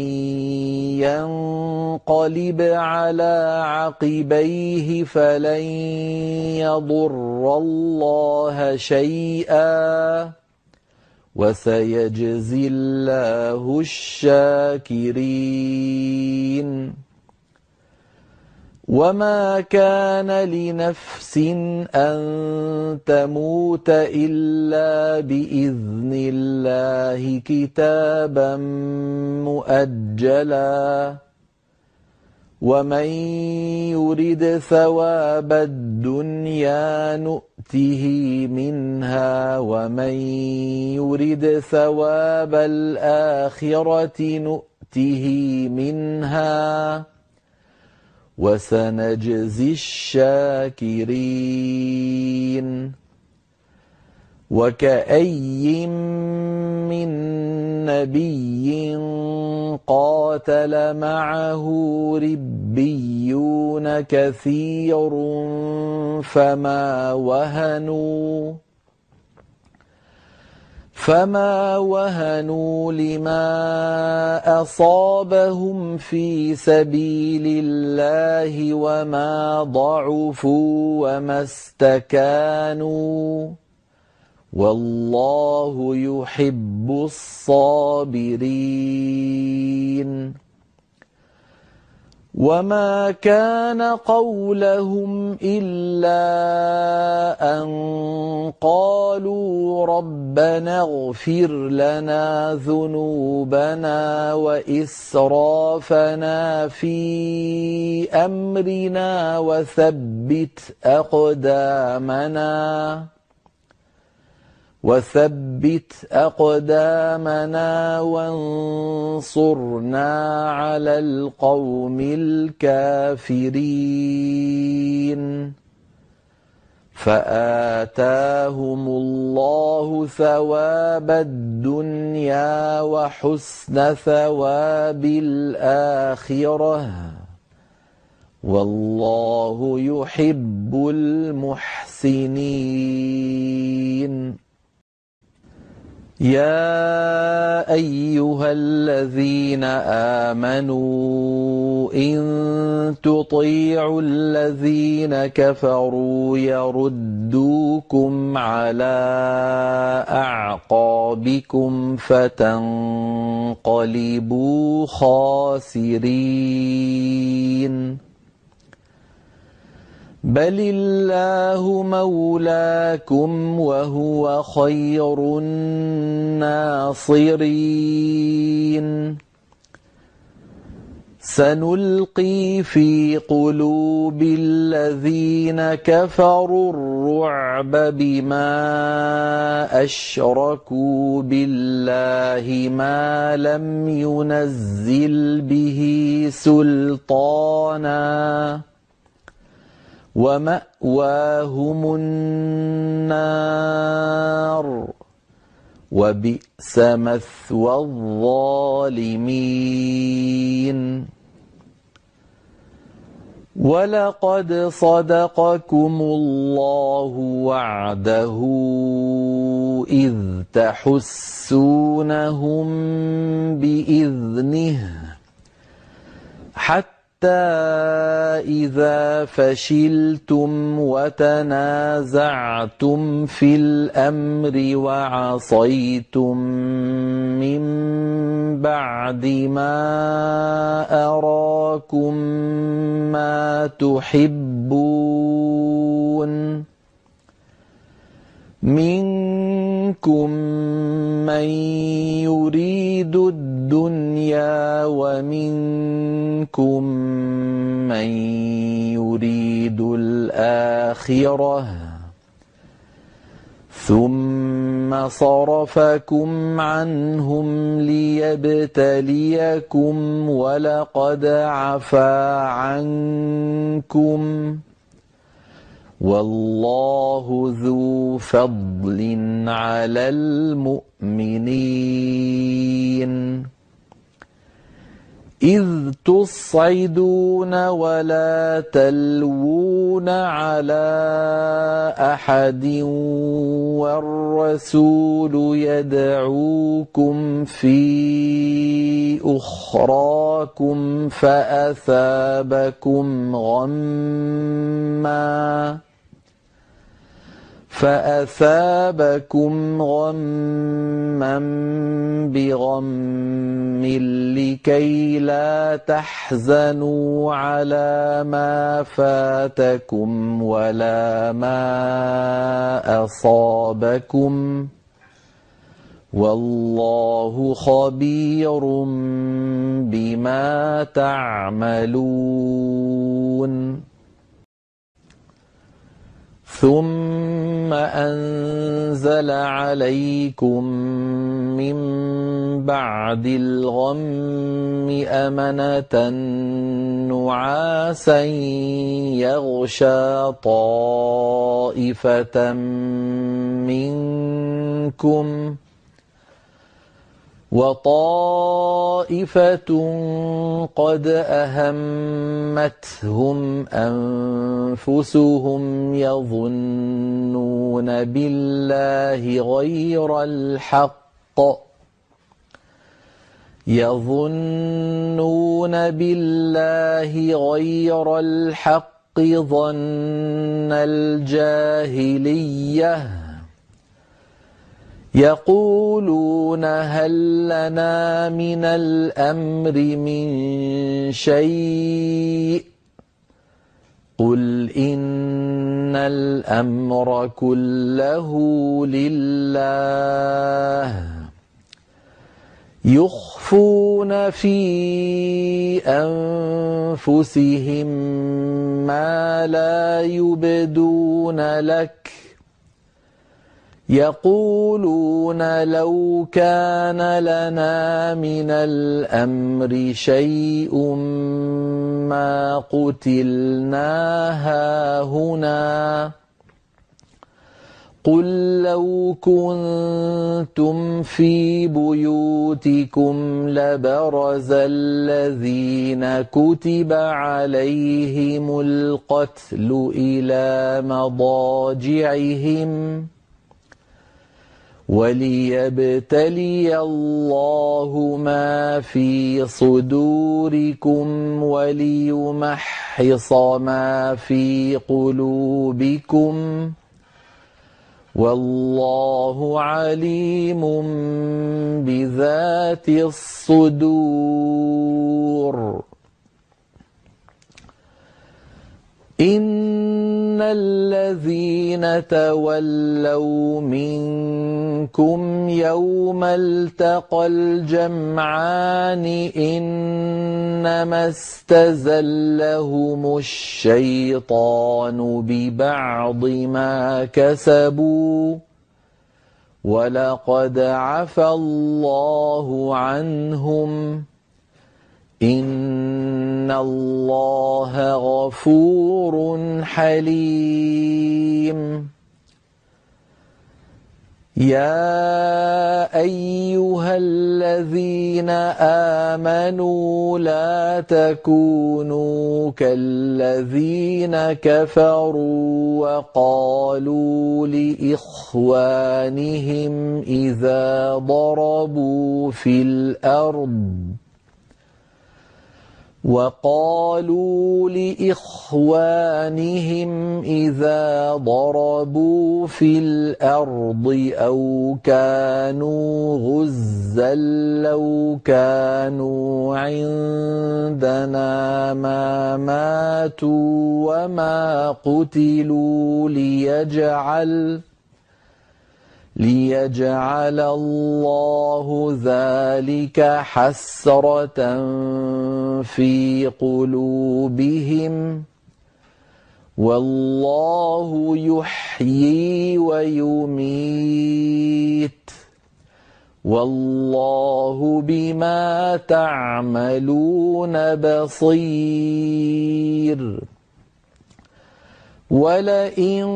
Speaker 1: ينقلب على عقبيه فلن يضر الله شيئا وسيجزي الله الشاكرين وما كان لنفس أن تموت إلا بإذن الله كتابا مؤجلا ومن يرد ثواب الدنيا نؤته منها ومن يرد ثواب الآخرة نؤته منها وسنجزي الشاكرين وكأي من نبي قاتل معه ربيون كثير فما وهنوا لما أصابهم في سبيل الله وما ضعفوا وما استكانوا والله يحب الصابرين وما كان قولهم إلا أن قالوا ربنا اغفر لنا ذنوبنا وإسرافنا في أمرنا وثبت أقدامنا وانصرنا على القوم الكافرين فآتاهم الله ثواب الدنيا وحسن ثواب الآخرة والله يحب المحسنين يا أيها الذين آمنوا إن تطيعوا الذين كفروا يردوكم على أعقابكم فتنقلبوا خاسرين بل الله مولاكم وهو خير الناصرين سنلقي في قلوب الذين كفروا الرعب بما أشركوا بالله ما لم ينزل به سلطانا ومأواهم النار وبئس مثوى الظالمين ولقد صدقكم الله وعده إذ تحسونهم بإذنه حتى إذا فشلتم وتنازعتم في الأمر وعصيتم من بعد ما أراكم ما تحبون منكم من يريد الدنيا ومنكم من يريد الآخرة ثم صرفكم عنهم ليبتليكم ولقد عفا عنكم والله ذو فضل على المؤمنين إذ تصعدون ولا تلوون على أحد والرسول يدعوكم في أخراكم فأثابكم غما بغم لكي لا تحزنوا على ما فاتكم ولا ما أصابكم والله خبير بما تعملون ثم أنزل عليكم من بعد الغم أمنة نعاسا يغشى طائفة منكم وطائفة قد أهمتهم أنفسهم يظنون بالله غير الحق ظن الجاهلية يقولون هل لنا من الأمر من شيء قل إن الأمر كله لله يخفون في أنفسهم ما لا يبدون لك يقولون لو كان لنا من الأمر شيء ما قتلنا هاهنا قل لو كنتم في بيوتكم لبرز الذين كتب عليهم القتل إلى مضاجعهم وليبتلي الله ما في صدوركم وليمحص ما في قلوبكم والله عليم بذات الصدور إن الذين تولوا منكم يوم التقى الجمعان إنما استزلهم الشيطان ببعض ما كسبوا ولقد عفا الله عنهم إن الله غفور حليم يا أيها الذين آمنوا لا تكونوا كالذين كفروا وقالوا لإخوانهم إذا ضربوا في الأرض أو كانوا غزا لو كانوا عندنا ما ماتوا وما قتلوا ليجعل الله ذلك حسرة في قلوبهم والله يحيي ويميت والله بما تعملون بصير ولئن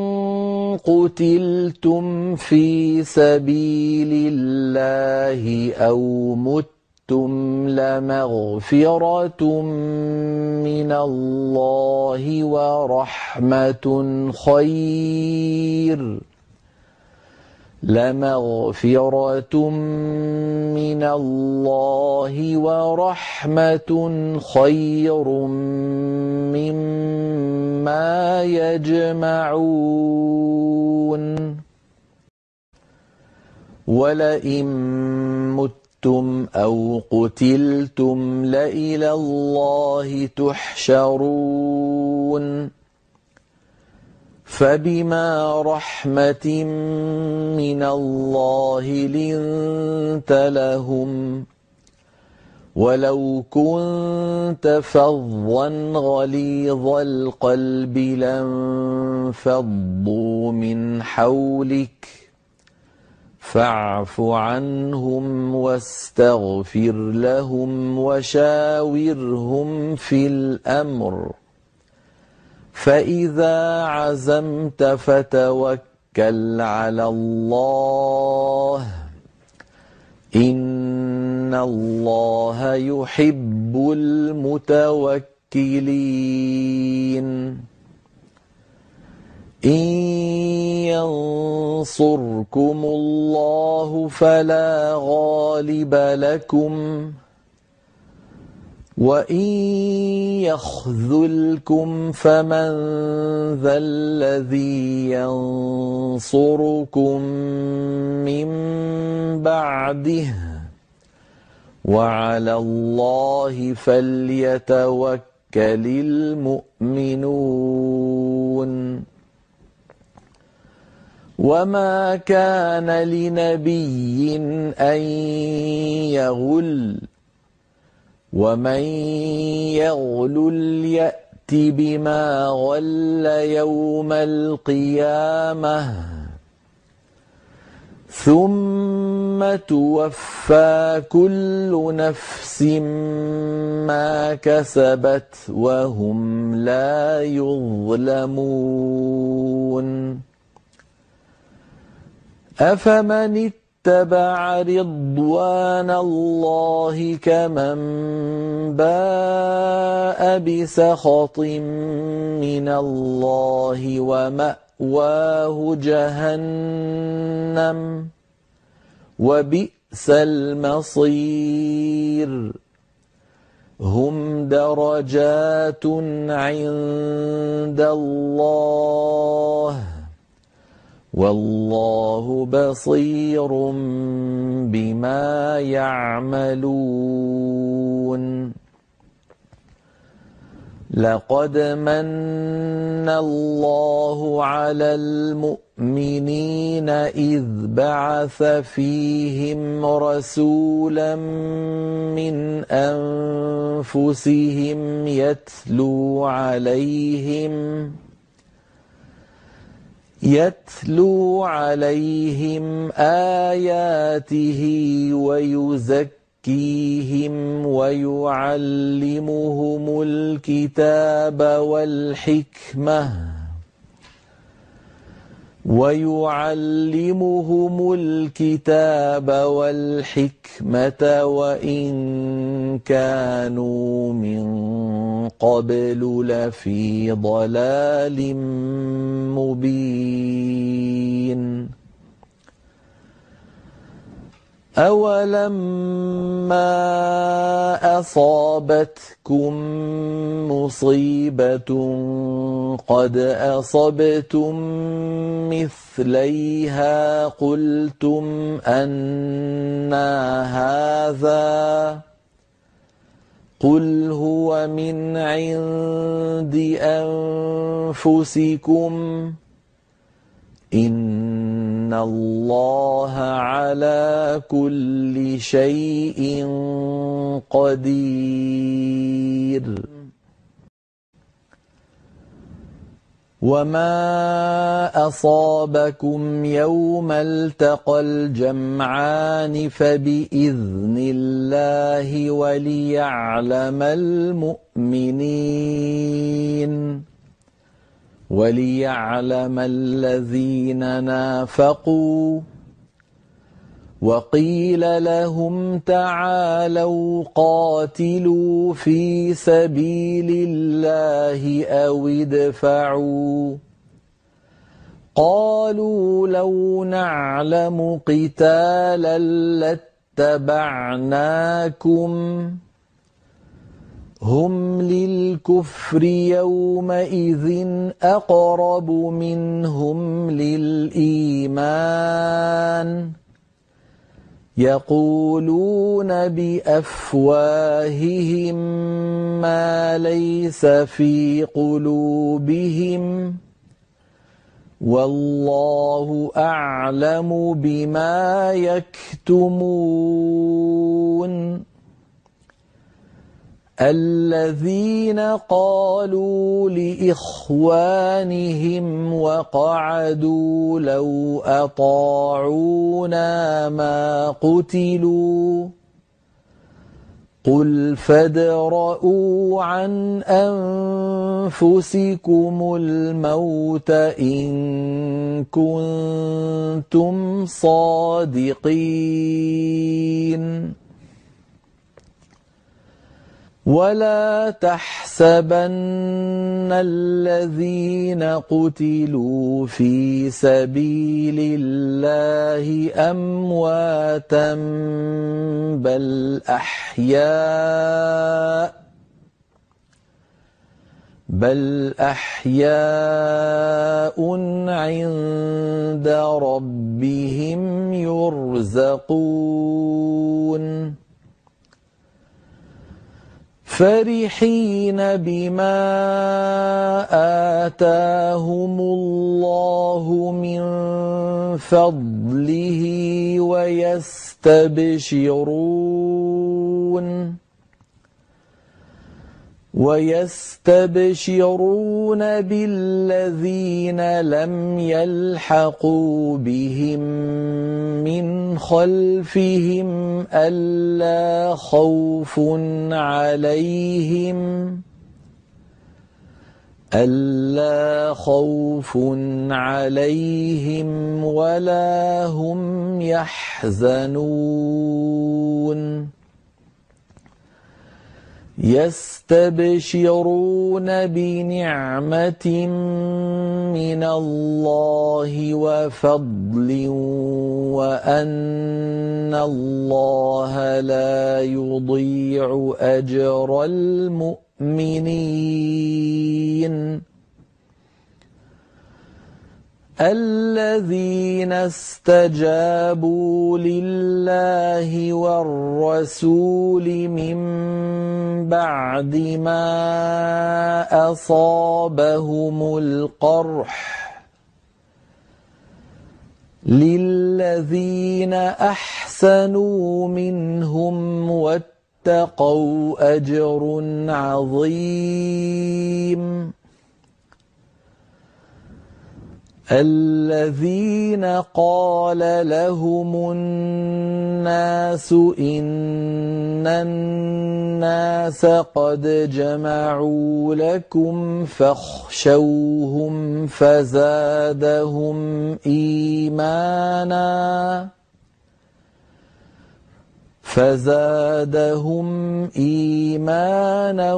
Speaker 1: قتلتم في سبيل الله أو متم لمغفرة من الله ورحمة خير مما يجمعون ولئن متم أو قتلتم لإلى الله تحشرون فبما رحمة من الله لنت لهم ولو كنت فظا غليظ القلب لانفضوا من حولك فاعف عنهم واستغفر لهم وشاورهم في الأمر فإذا عزمت فتوكل على الله إن الله يحب المتوكلين إن ينصركم الله فلا غالب لكم وإن يخذلكم فمن ذا الذي ينصركم من بعده وعلى الله فليتوكل المؤمنون وما كان لنبي أن يغل ومن يغلل يأت بما غل يوم القيامة ثم توفى كل نفس ما كسبت وهم لا يظلمون أفمن اتبع رضوان الله كمن باء بسخط من الله ومأواه جهنم وبئس المصير هم درجات عند الله والله بصير بما يعملون لقد من الله على المؤمنين إذ بعث فيهم رسولا من أنفسهم يتلو عليهم آياته ويزكيهم ويعلمهم الكتاب والحكمة وإن كانوا من قبل لفي ضلال مبين أولما أصابتكم مصيبة قد أصبتم مثليها قلتم أنى هذا قل هو من عند أنفسكم إن إِنَّ اللَّهَ عَلَى كُلِّ شَيْءٍ قَدِيرٌ وَمَا أَصَابَكُمْ يَوْمَ الْتَقَى الْجَمْعَانِ فَبِإِذْنِ اللَّهِ وَلِيَعْلَمَ الَّذِينَ نَافَقُوا وَقِيلَ لَهُمْ تَعَالَوْا قَاتِلُوا فِي سَبِيلِ اللَّهِ أَوِ ادْفَعُوا قَالُوا لَوْ نَعْلَمُ قِتَالًا لَاتَّبَعْنَاكُمْ هُمْ لِلْكُفْرِ يَوْمَئِذٍ أَقْرَبُ مِنْهُمْ لِلْإِيمَانِ يَقُولُونَ بِأَفْوَاهِهِم مَّا لَيْسَ فِي قُلُوبِهِمْ وَاللَّهُ أَعْلَمُ بِمَا يَكْتُمُونَ الَّذِينَ قَالُوا لِإِخْوَانِهِمْ وَقَعَدُوا لَوْ أَطَاعُونَا مَا قُتِلُوا قُلْ فَادْرَءُوا عَنْ أَنفُسِكُمُ الْمَوْتَ إِن كُنتُمْ صَادِقِينَ وَلَا تَحْسَبَنَّ الَّذِينَ قُتِلُوا فِي سَبِيلِ اللَّهِ أَمْوَاتًا بَلْ أَحْيَاءٌ عِندَ رَبِّهِمْ يُرْزَقُونَ فَرِحِينَ بِمَا آتَاهُمُ اللَّهُ مِن فَضْلِهِ وَيَسْتَبْشِرُونَ بِالَّذِينَ لَمْ يَلْحَقُوا بِهِم مِّنْ خَلْفِهِمْ أَلَّا خَوْفٌ عَلَيْهِمْ وَلَا هُمْ يَحْزَنُونَ يَسْتَبْشِرُونَ بِنِعْمَةٍ مِّنَ اللَّهِ وَفَضْلٍ وَأَنَّ اللَّهَ لَا يُضِيعُ أَجْرَ الْمُؤْمِنِينَ الَّذِينَ اسْتَجَابُوا لِلَّهِ وَالرَّسُولِ مِن بَعْدِ مَا أَصَابَهُمُ الْقَرْحُ لِلَّذِينَ أَحْسَنُوا مِنْهُمْ وَاتَّقَوْا أَجْرٌ عَظِيمٌ الَّذِينَ قَالَ لَهُمُ النَّاسُ إِنَّ النَّاسَ قَدْ جَمَعُوا لَكُمْ فَاخْشَوْهُمْ فَزَادَهُمْ إِيمَانًا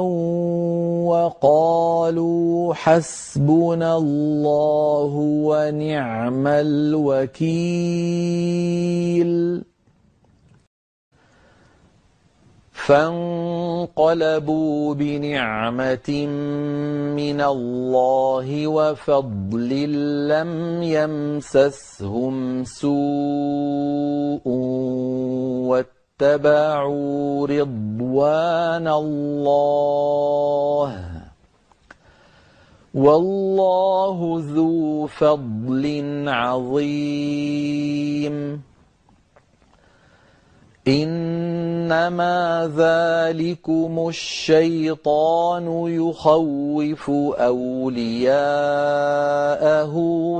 Speaker 1: وَقَالُوا حَسْبُنَا اللَّهُ وَنِعْمَ الْوَكِيلُ فَانقَلَبُوا بِنِعْمَةٍ مِّنَ اللَّهِ وَفَضْلٍ لَّمْ يَمْسَسْهُمْ سُوءٌ وَاتَّبَعُوا رِضْوَانَ اللَّهِ والله ذو فضل عظيم. إنما ذلكم الشيطان يخوف أولياءه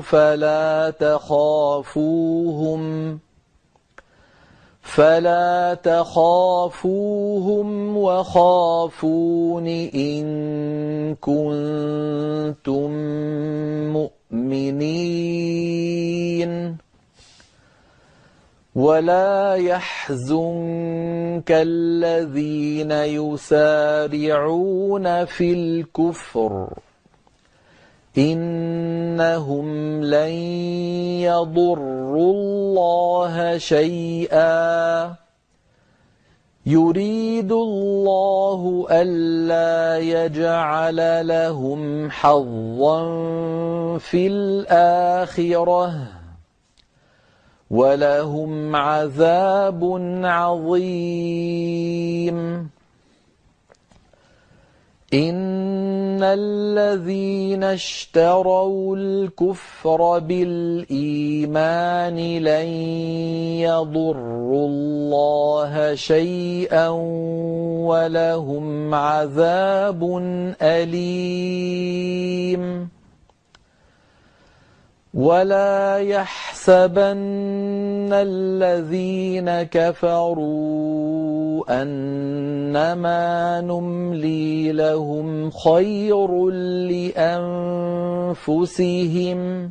Speaker 1: فلا تخافوهم وخافون إن كنتم مؤمنين. ولا يحزنك الذين يسارعون في الكفر إنهم لن يضروا الله شيئا يريد الله ألا يجعل لهم حظا في الآخرة ولهم عذاب عظيم. إن الذين اشتروا الكفر بالإيمان لن يضروا الله شيئا ولهم عذاب أليم. ولا يحسبن الذين كفروا أنما نملي لهم خير لأنفسهم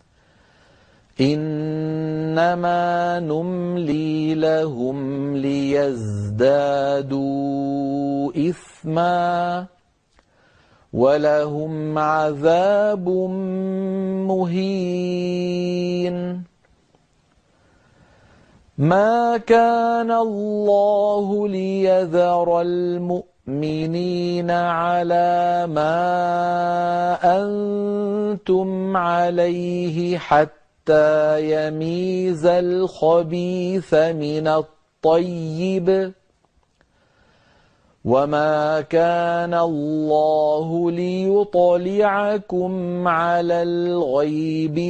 Speaker 1: إنما نملي لهم ليزدادوا إثما ولهم عذاب مهين. ما كان الله ليذر المؤمنين على ما أنتم عليه حتى يميز الخبيث من الطيب وما كان الله ليطلعكم على الغيب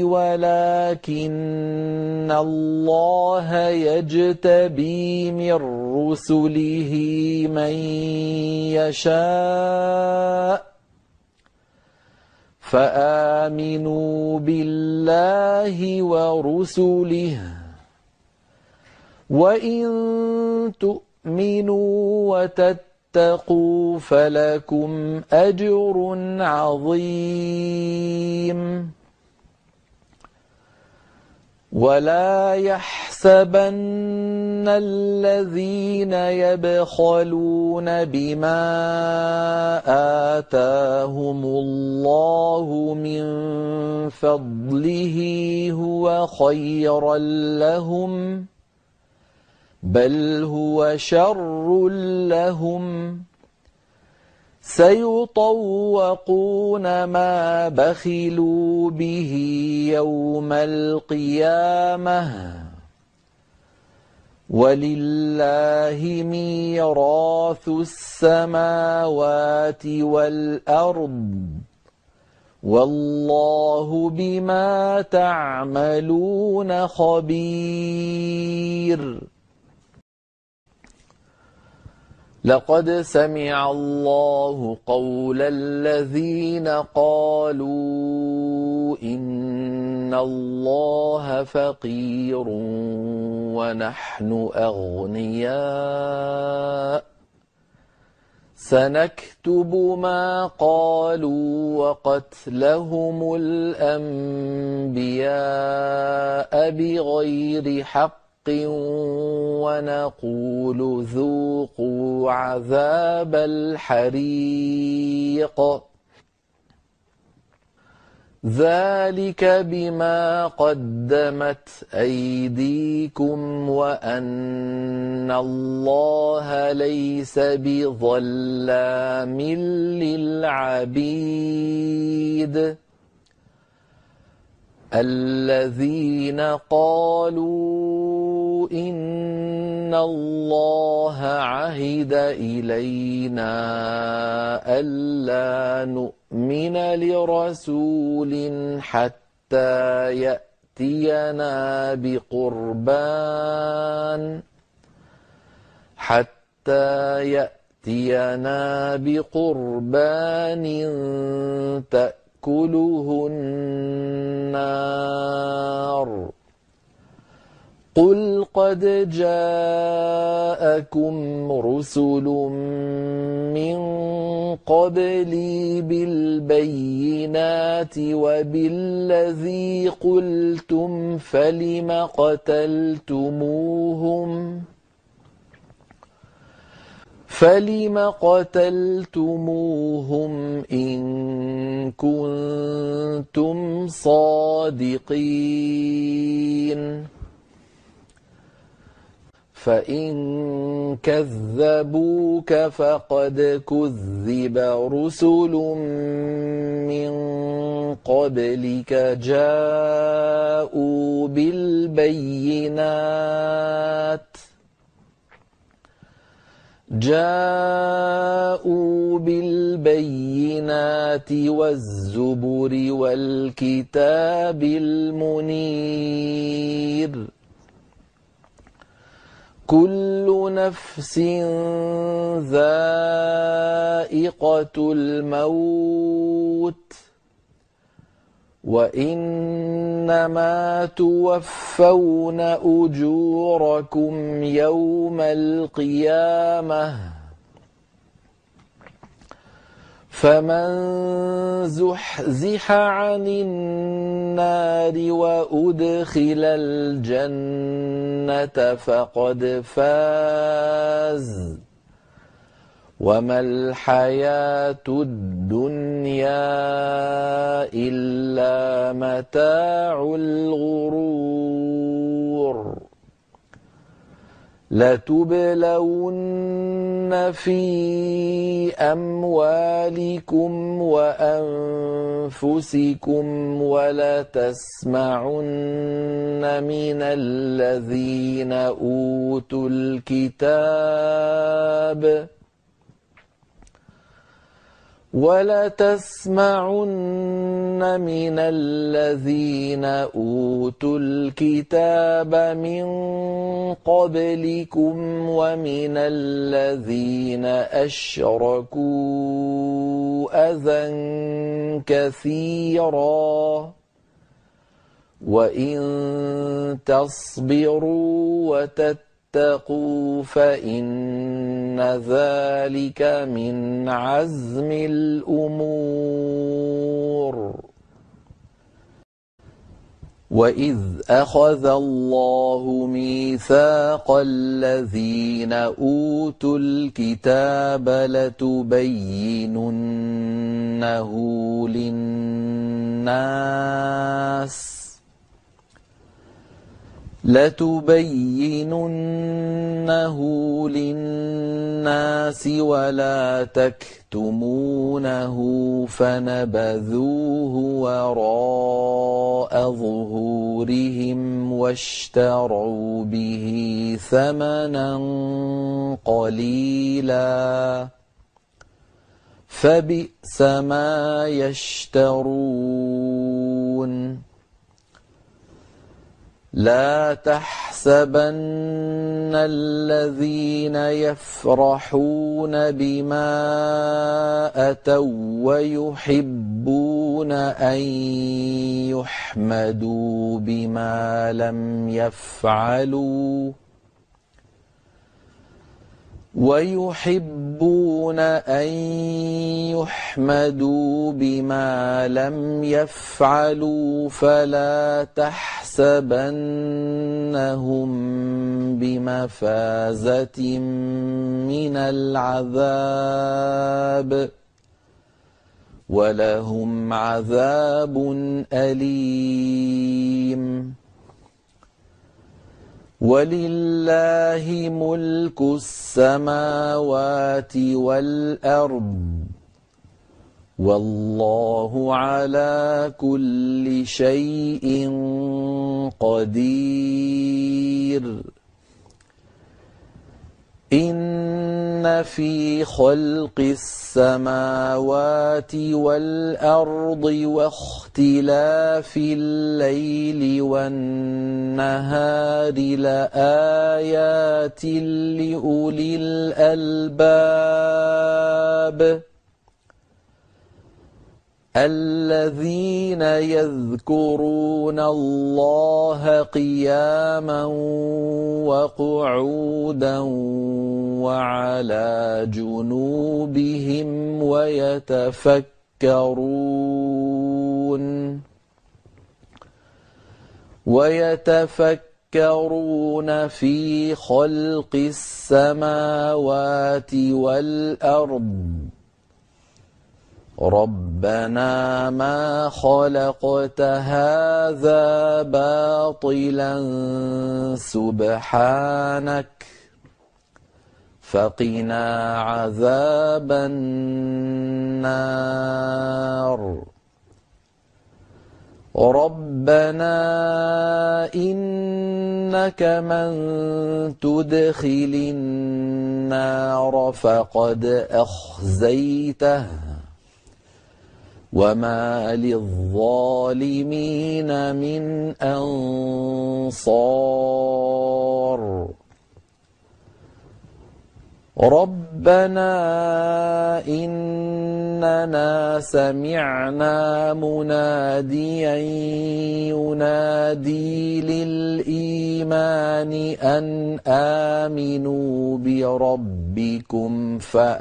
Speaker 1: ولكن الله يجتبي من رسله من يشاء فآمنوا بالله ورسله وإن تؤمنوا وتتقوا فلكم أجر عظيم. ولا يحسبن الذين يبخلون بما آتاهم الله من فضله هو خيرا لهم بل هو شر لهم سيطوقون ما بخلوا به يوم القيامة ولله ميراث السماوات والأرض والله بما تعملون خبير. لقد سمع الله قول الذين قالوا إن الله فقير ونحن أغنياء سنكتب ما قالوا وقتلهم الأنبياء بغير حق ونقول ذوقوا عذاب الحريق ذلك بما قدمت أيديكم وأن الله ليس بظلام للعبيد. الذين قالوا إن الله عهد إلينا ألا نؤمن لرسول حتى يأتينا بقربان تأكله النار قل قد جاءكم رسل من قبلي بالبينات وبالذي قلتم فلم قتلتموهم إن كنتم صادقين فإن كذبوك فقد كذب رسل من قبلك جاءوا بالبينات والزبر والكتاب المنير كل نفس ذائقة الموت وإنما توفون أجوركم يوم القيامة فمن زحزح عن النار وأدخل الجنة فقد فاز وما الحياة الدنيا إلا متاع الغرور لتبلون في أموالكم وأنفسكم ولتسمعن من الذين أوتوا الكتاب من قبلكم ومن الذين أشركوا أذى كثيرا وإن تصبروا وتتقوا فإن ذلك من عزم الأمور وإذ أخذ الله ميثاق الذين أوتوا الكتاب لتبيننه للناس ولا تكتمونه فنبذوه وراء ظهورهم واشتروا به ثمنا قليلا فبئس ما يشترون لا تحسبن الذين يفرحون بما أتوا ويحبون أن يحمدوا بما لم يفعلوا فلا تحسبنهم بمفازة من العذاب ولهم عذاب أليم ولله ملك السماوات والأرض والله على كل شيء قدير إن في خلق السماوات والأرض واختلاف الليل والنهار لآيات لأولي الألباب الذين يذكرون الله قياما وقعودا وعلى جنوبهم ويتفكرون في خلق السماوات والأرض ربنا ما خلقت هذا باطلا سبحانك فقنا عذاب النار ربنا إنك من تدخل النار فقد أخزيته وما للظالمين من أنصار ربنا إننا سمعنا مناديا ينادي للإيمان أن آمنوا بربكم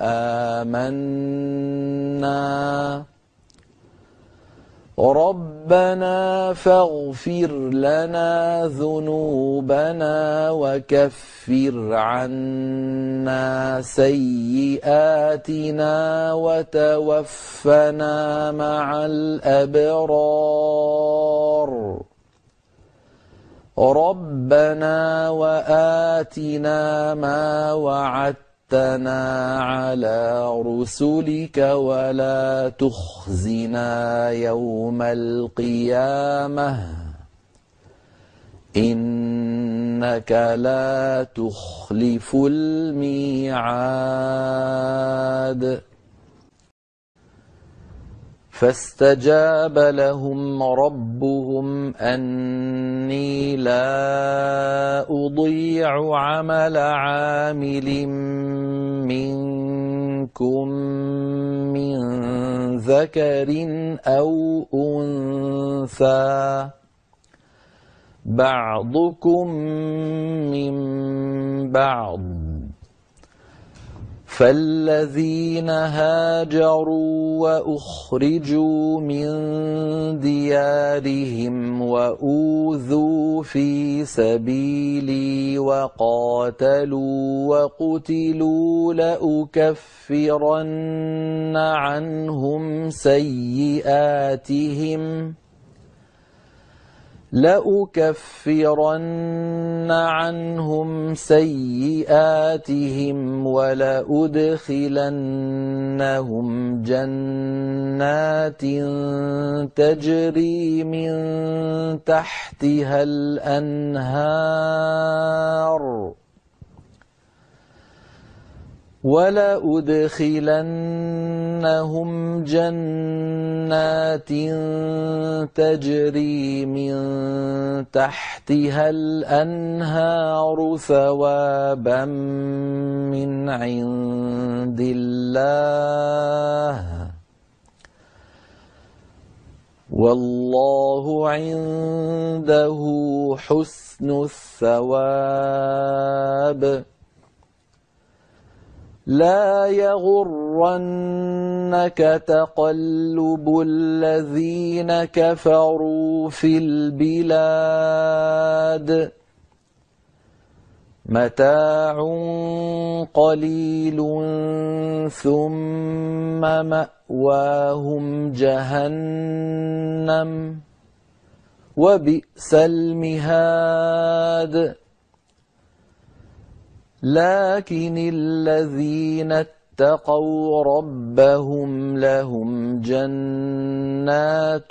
Speaker 1: فآمنا ربنا فاغفر لنا ذنوبنا وكفر عنا سيئاتنا وتوفنا مع الأبرار ربنا وآتنا ما وعدتنا على رسلك ولا تخزنا يوم القيامة إنك لا تخلف الميعاد فاستجاب لهم ربهم أني لا أضيع عمل عامل منكم من ذكر أو أنثى بعضكم من بعض فالذين هاجروا وأخرجوا من ديارهم وأوذوا في سبيلي وقاتلوا وقتلوا لأكفرن عنهم سيئاتهم ولأدخلنهم جنات تجري من تحتها الأنهار ثوابا من عند الله والله عنده حسن الثواب لا يغرنك تقلب الذين كفروا في البلاد متاع قليل ثم مأواهم جهنم وبئس المهاد لكن الذين اتقوا ربهم لهم جنات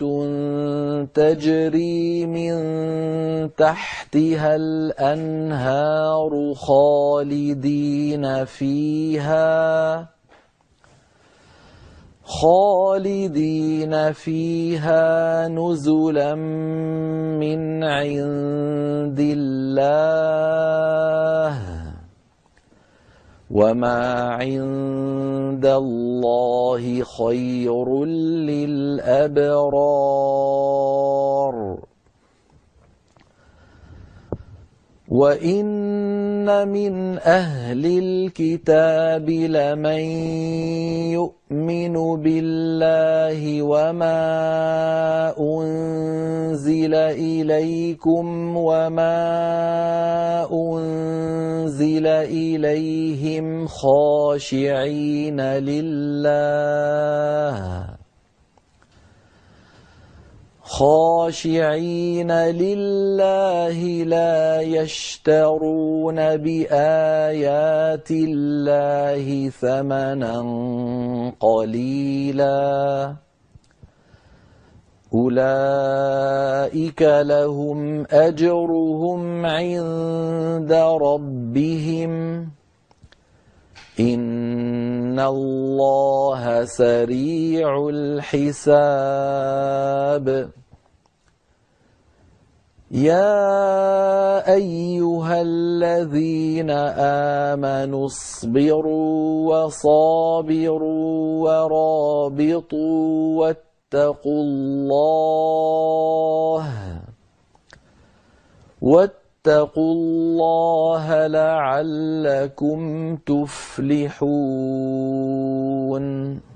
Speaker 1: تجري من تحتها الأنهار خالدين فيها نزلا من عند الله وما عند الله خير للأبرار وإن من أهل الكتاب لمن يؤمن بالله وما أنزل إليكم وما أنزل إليهم خاشعين لله لا يشترون بآيات الله ثمنا قليلا أولئك لهم أجرهم عند ربهم إن الله سريع الحساب يا أيها الذين آمنوا اصبروا وصابروا ورابطوا واتقوا الله لعلكم تفلحون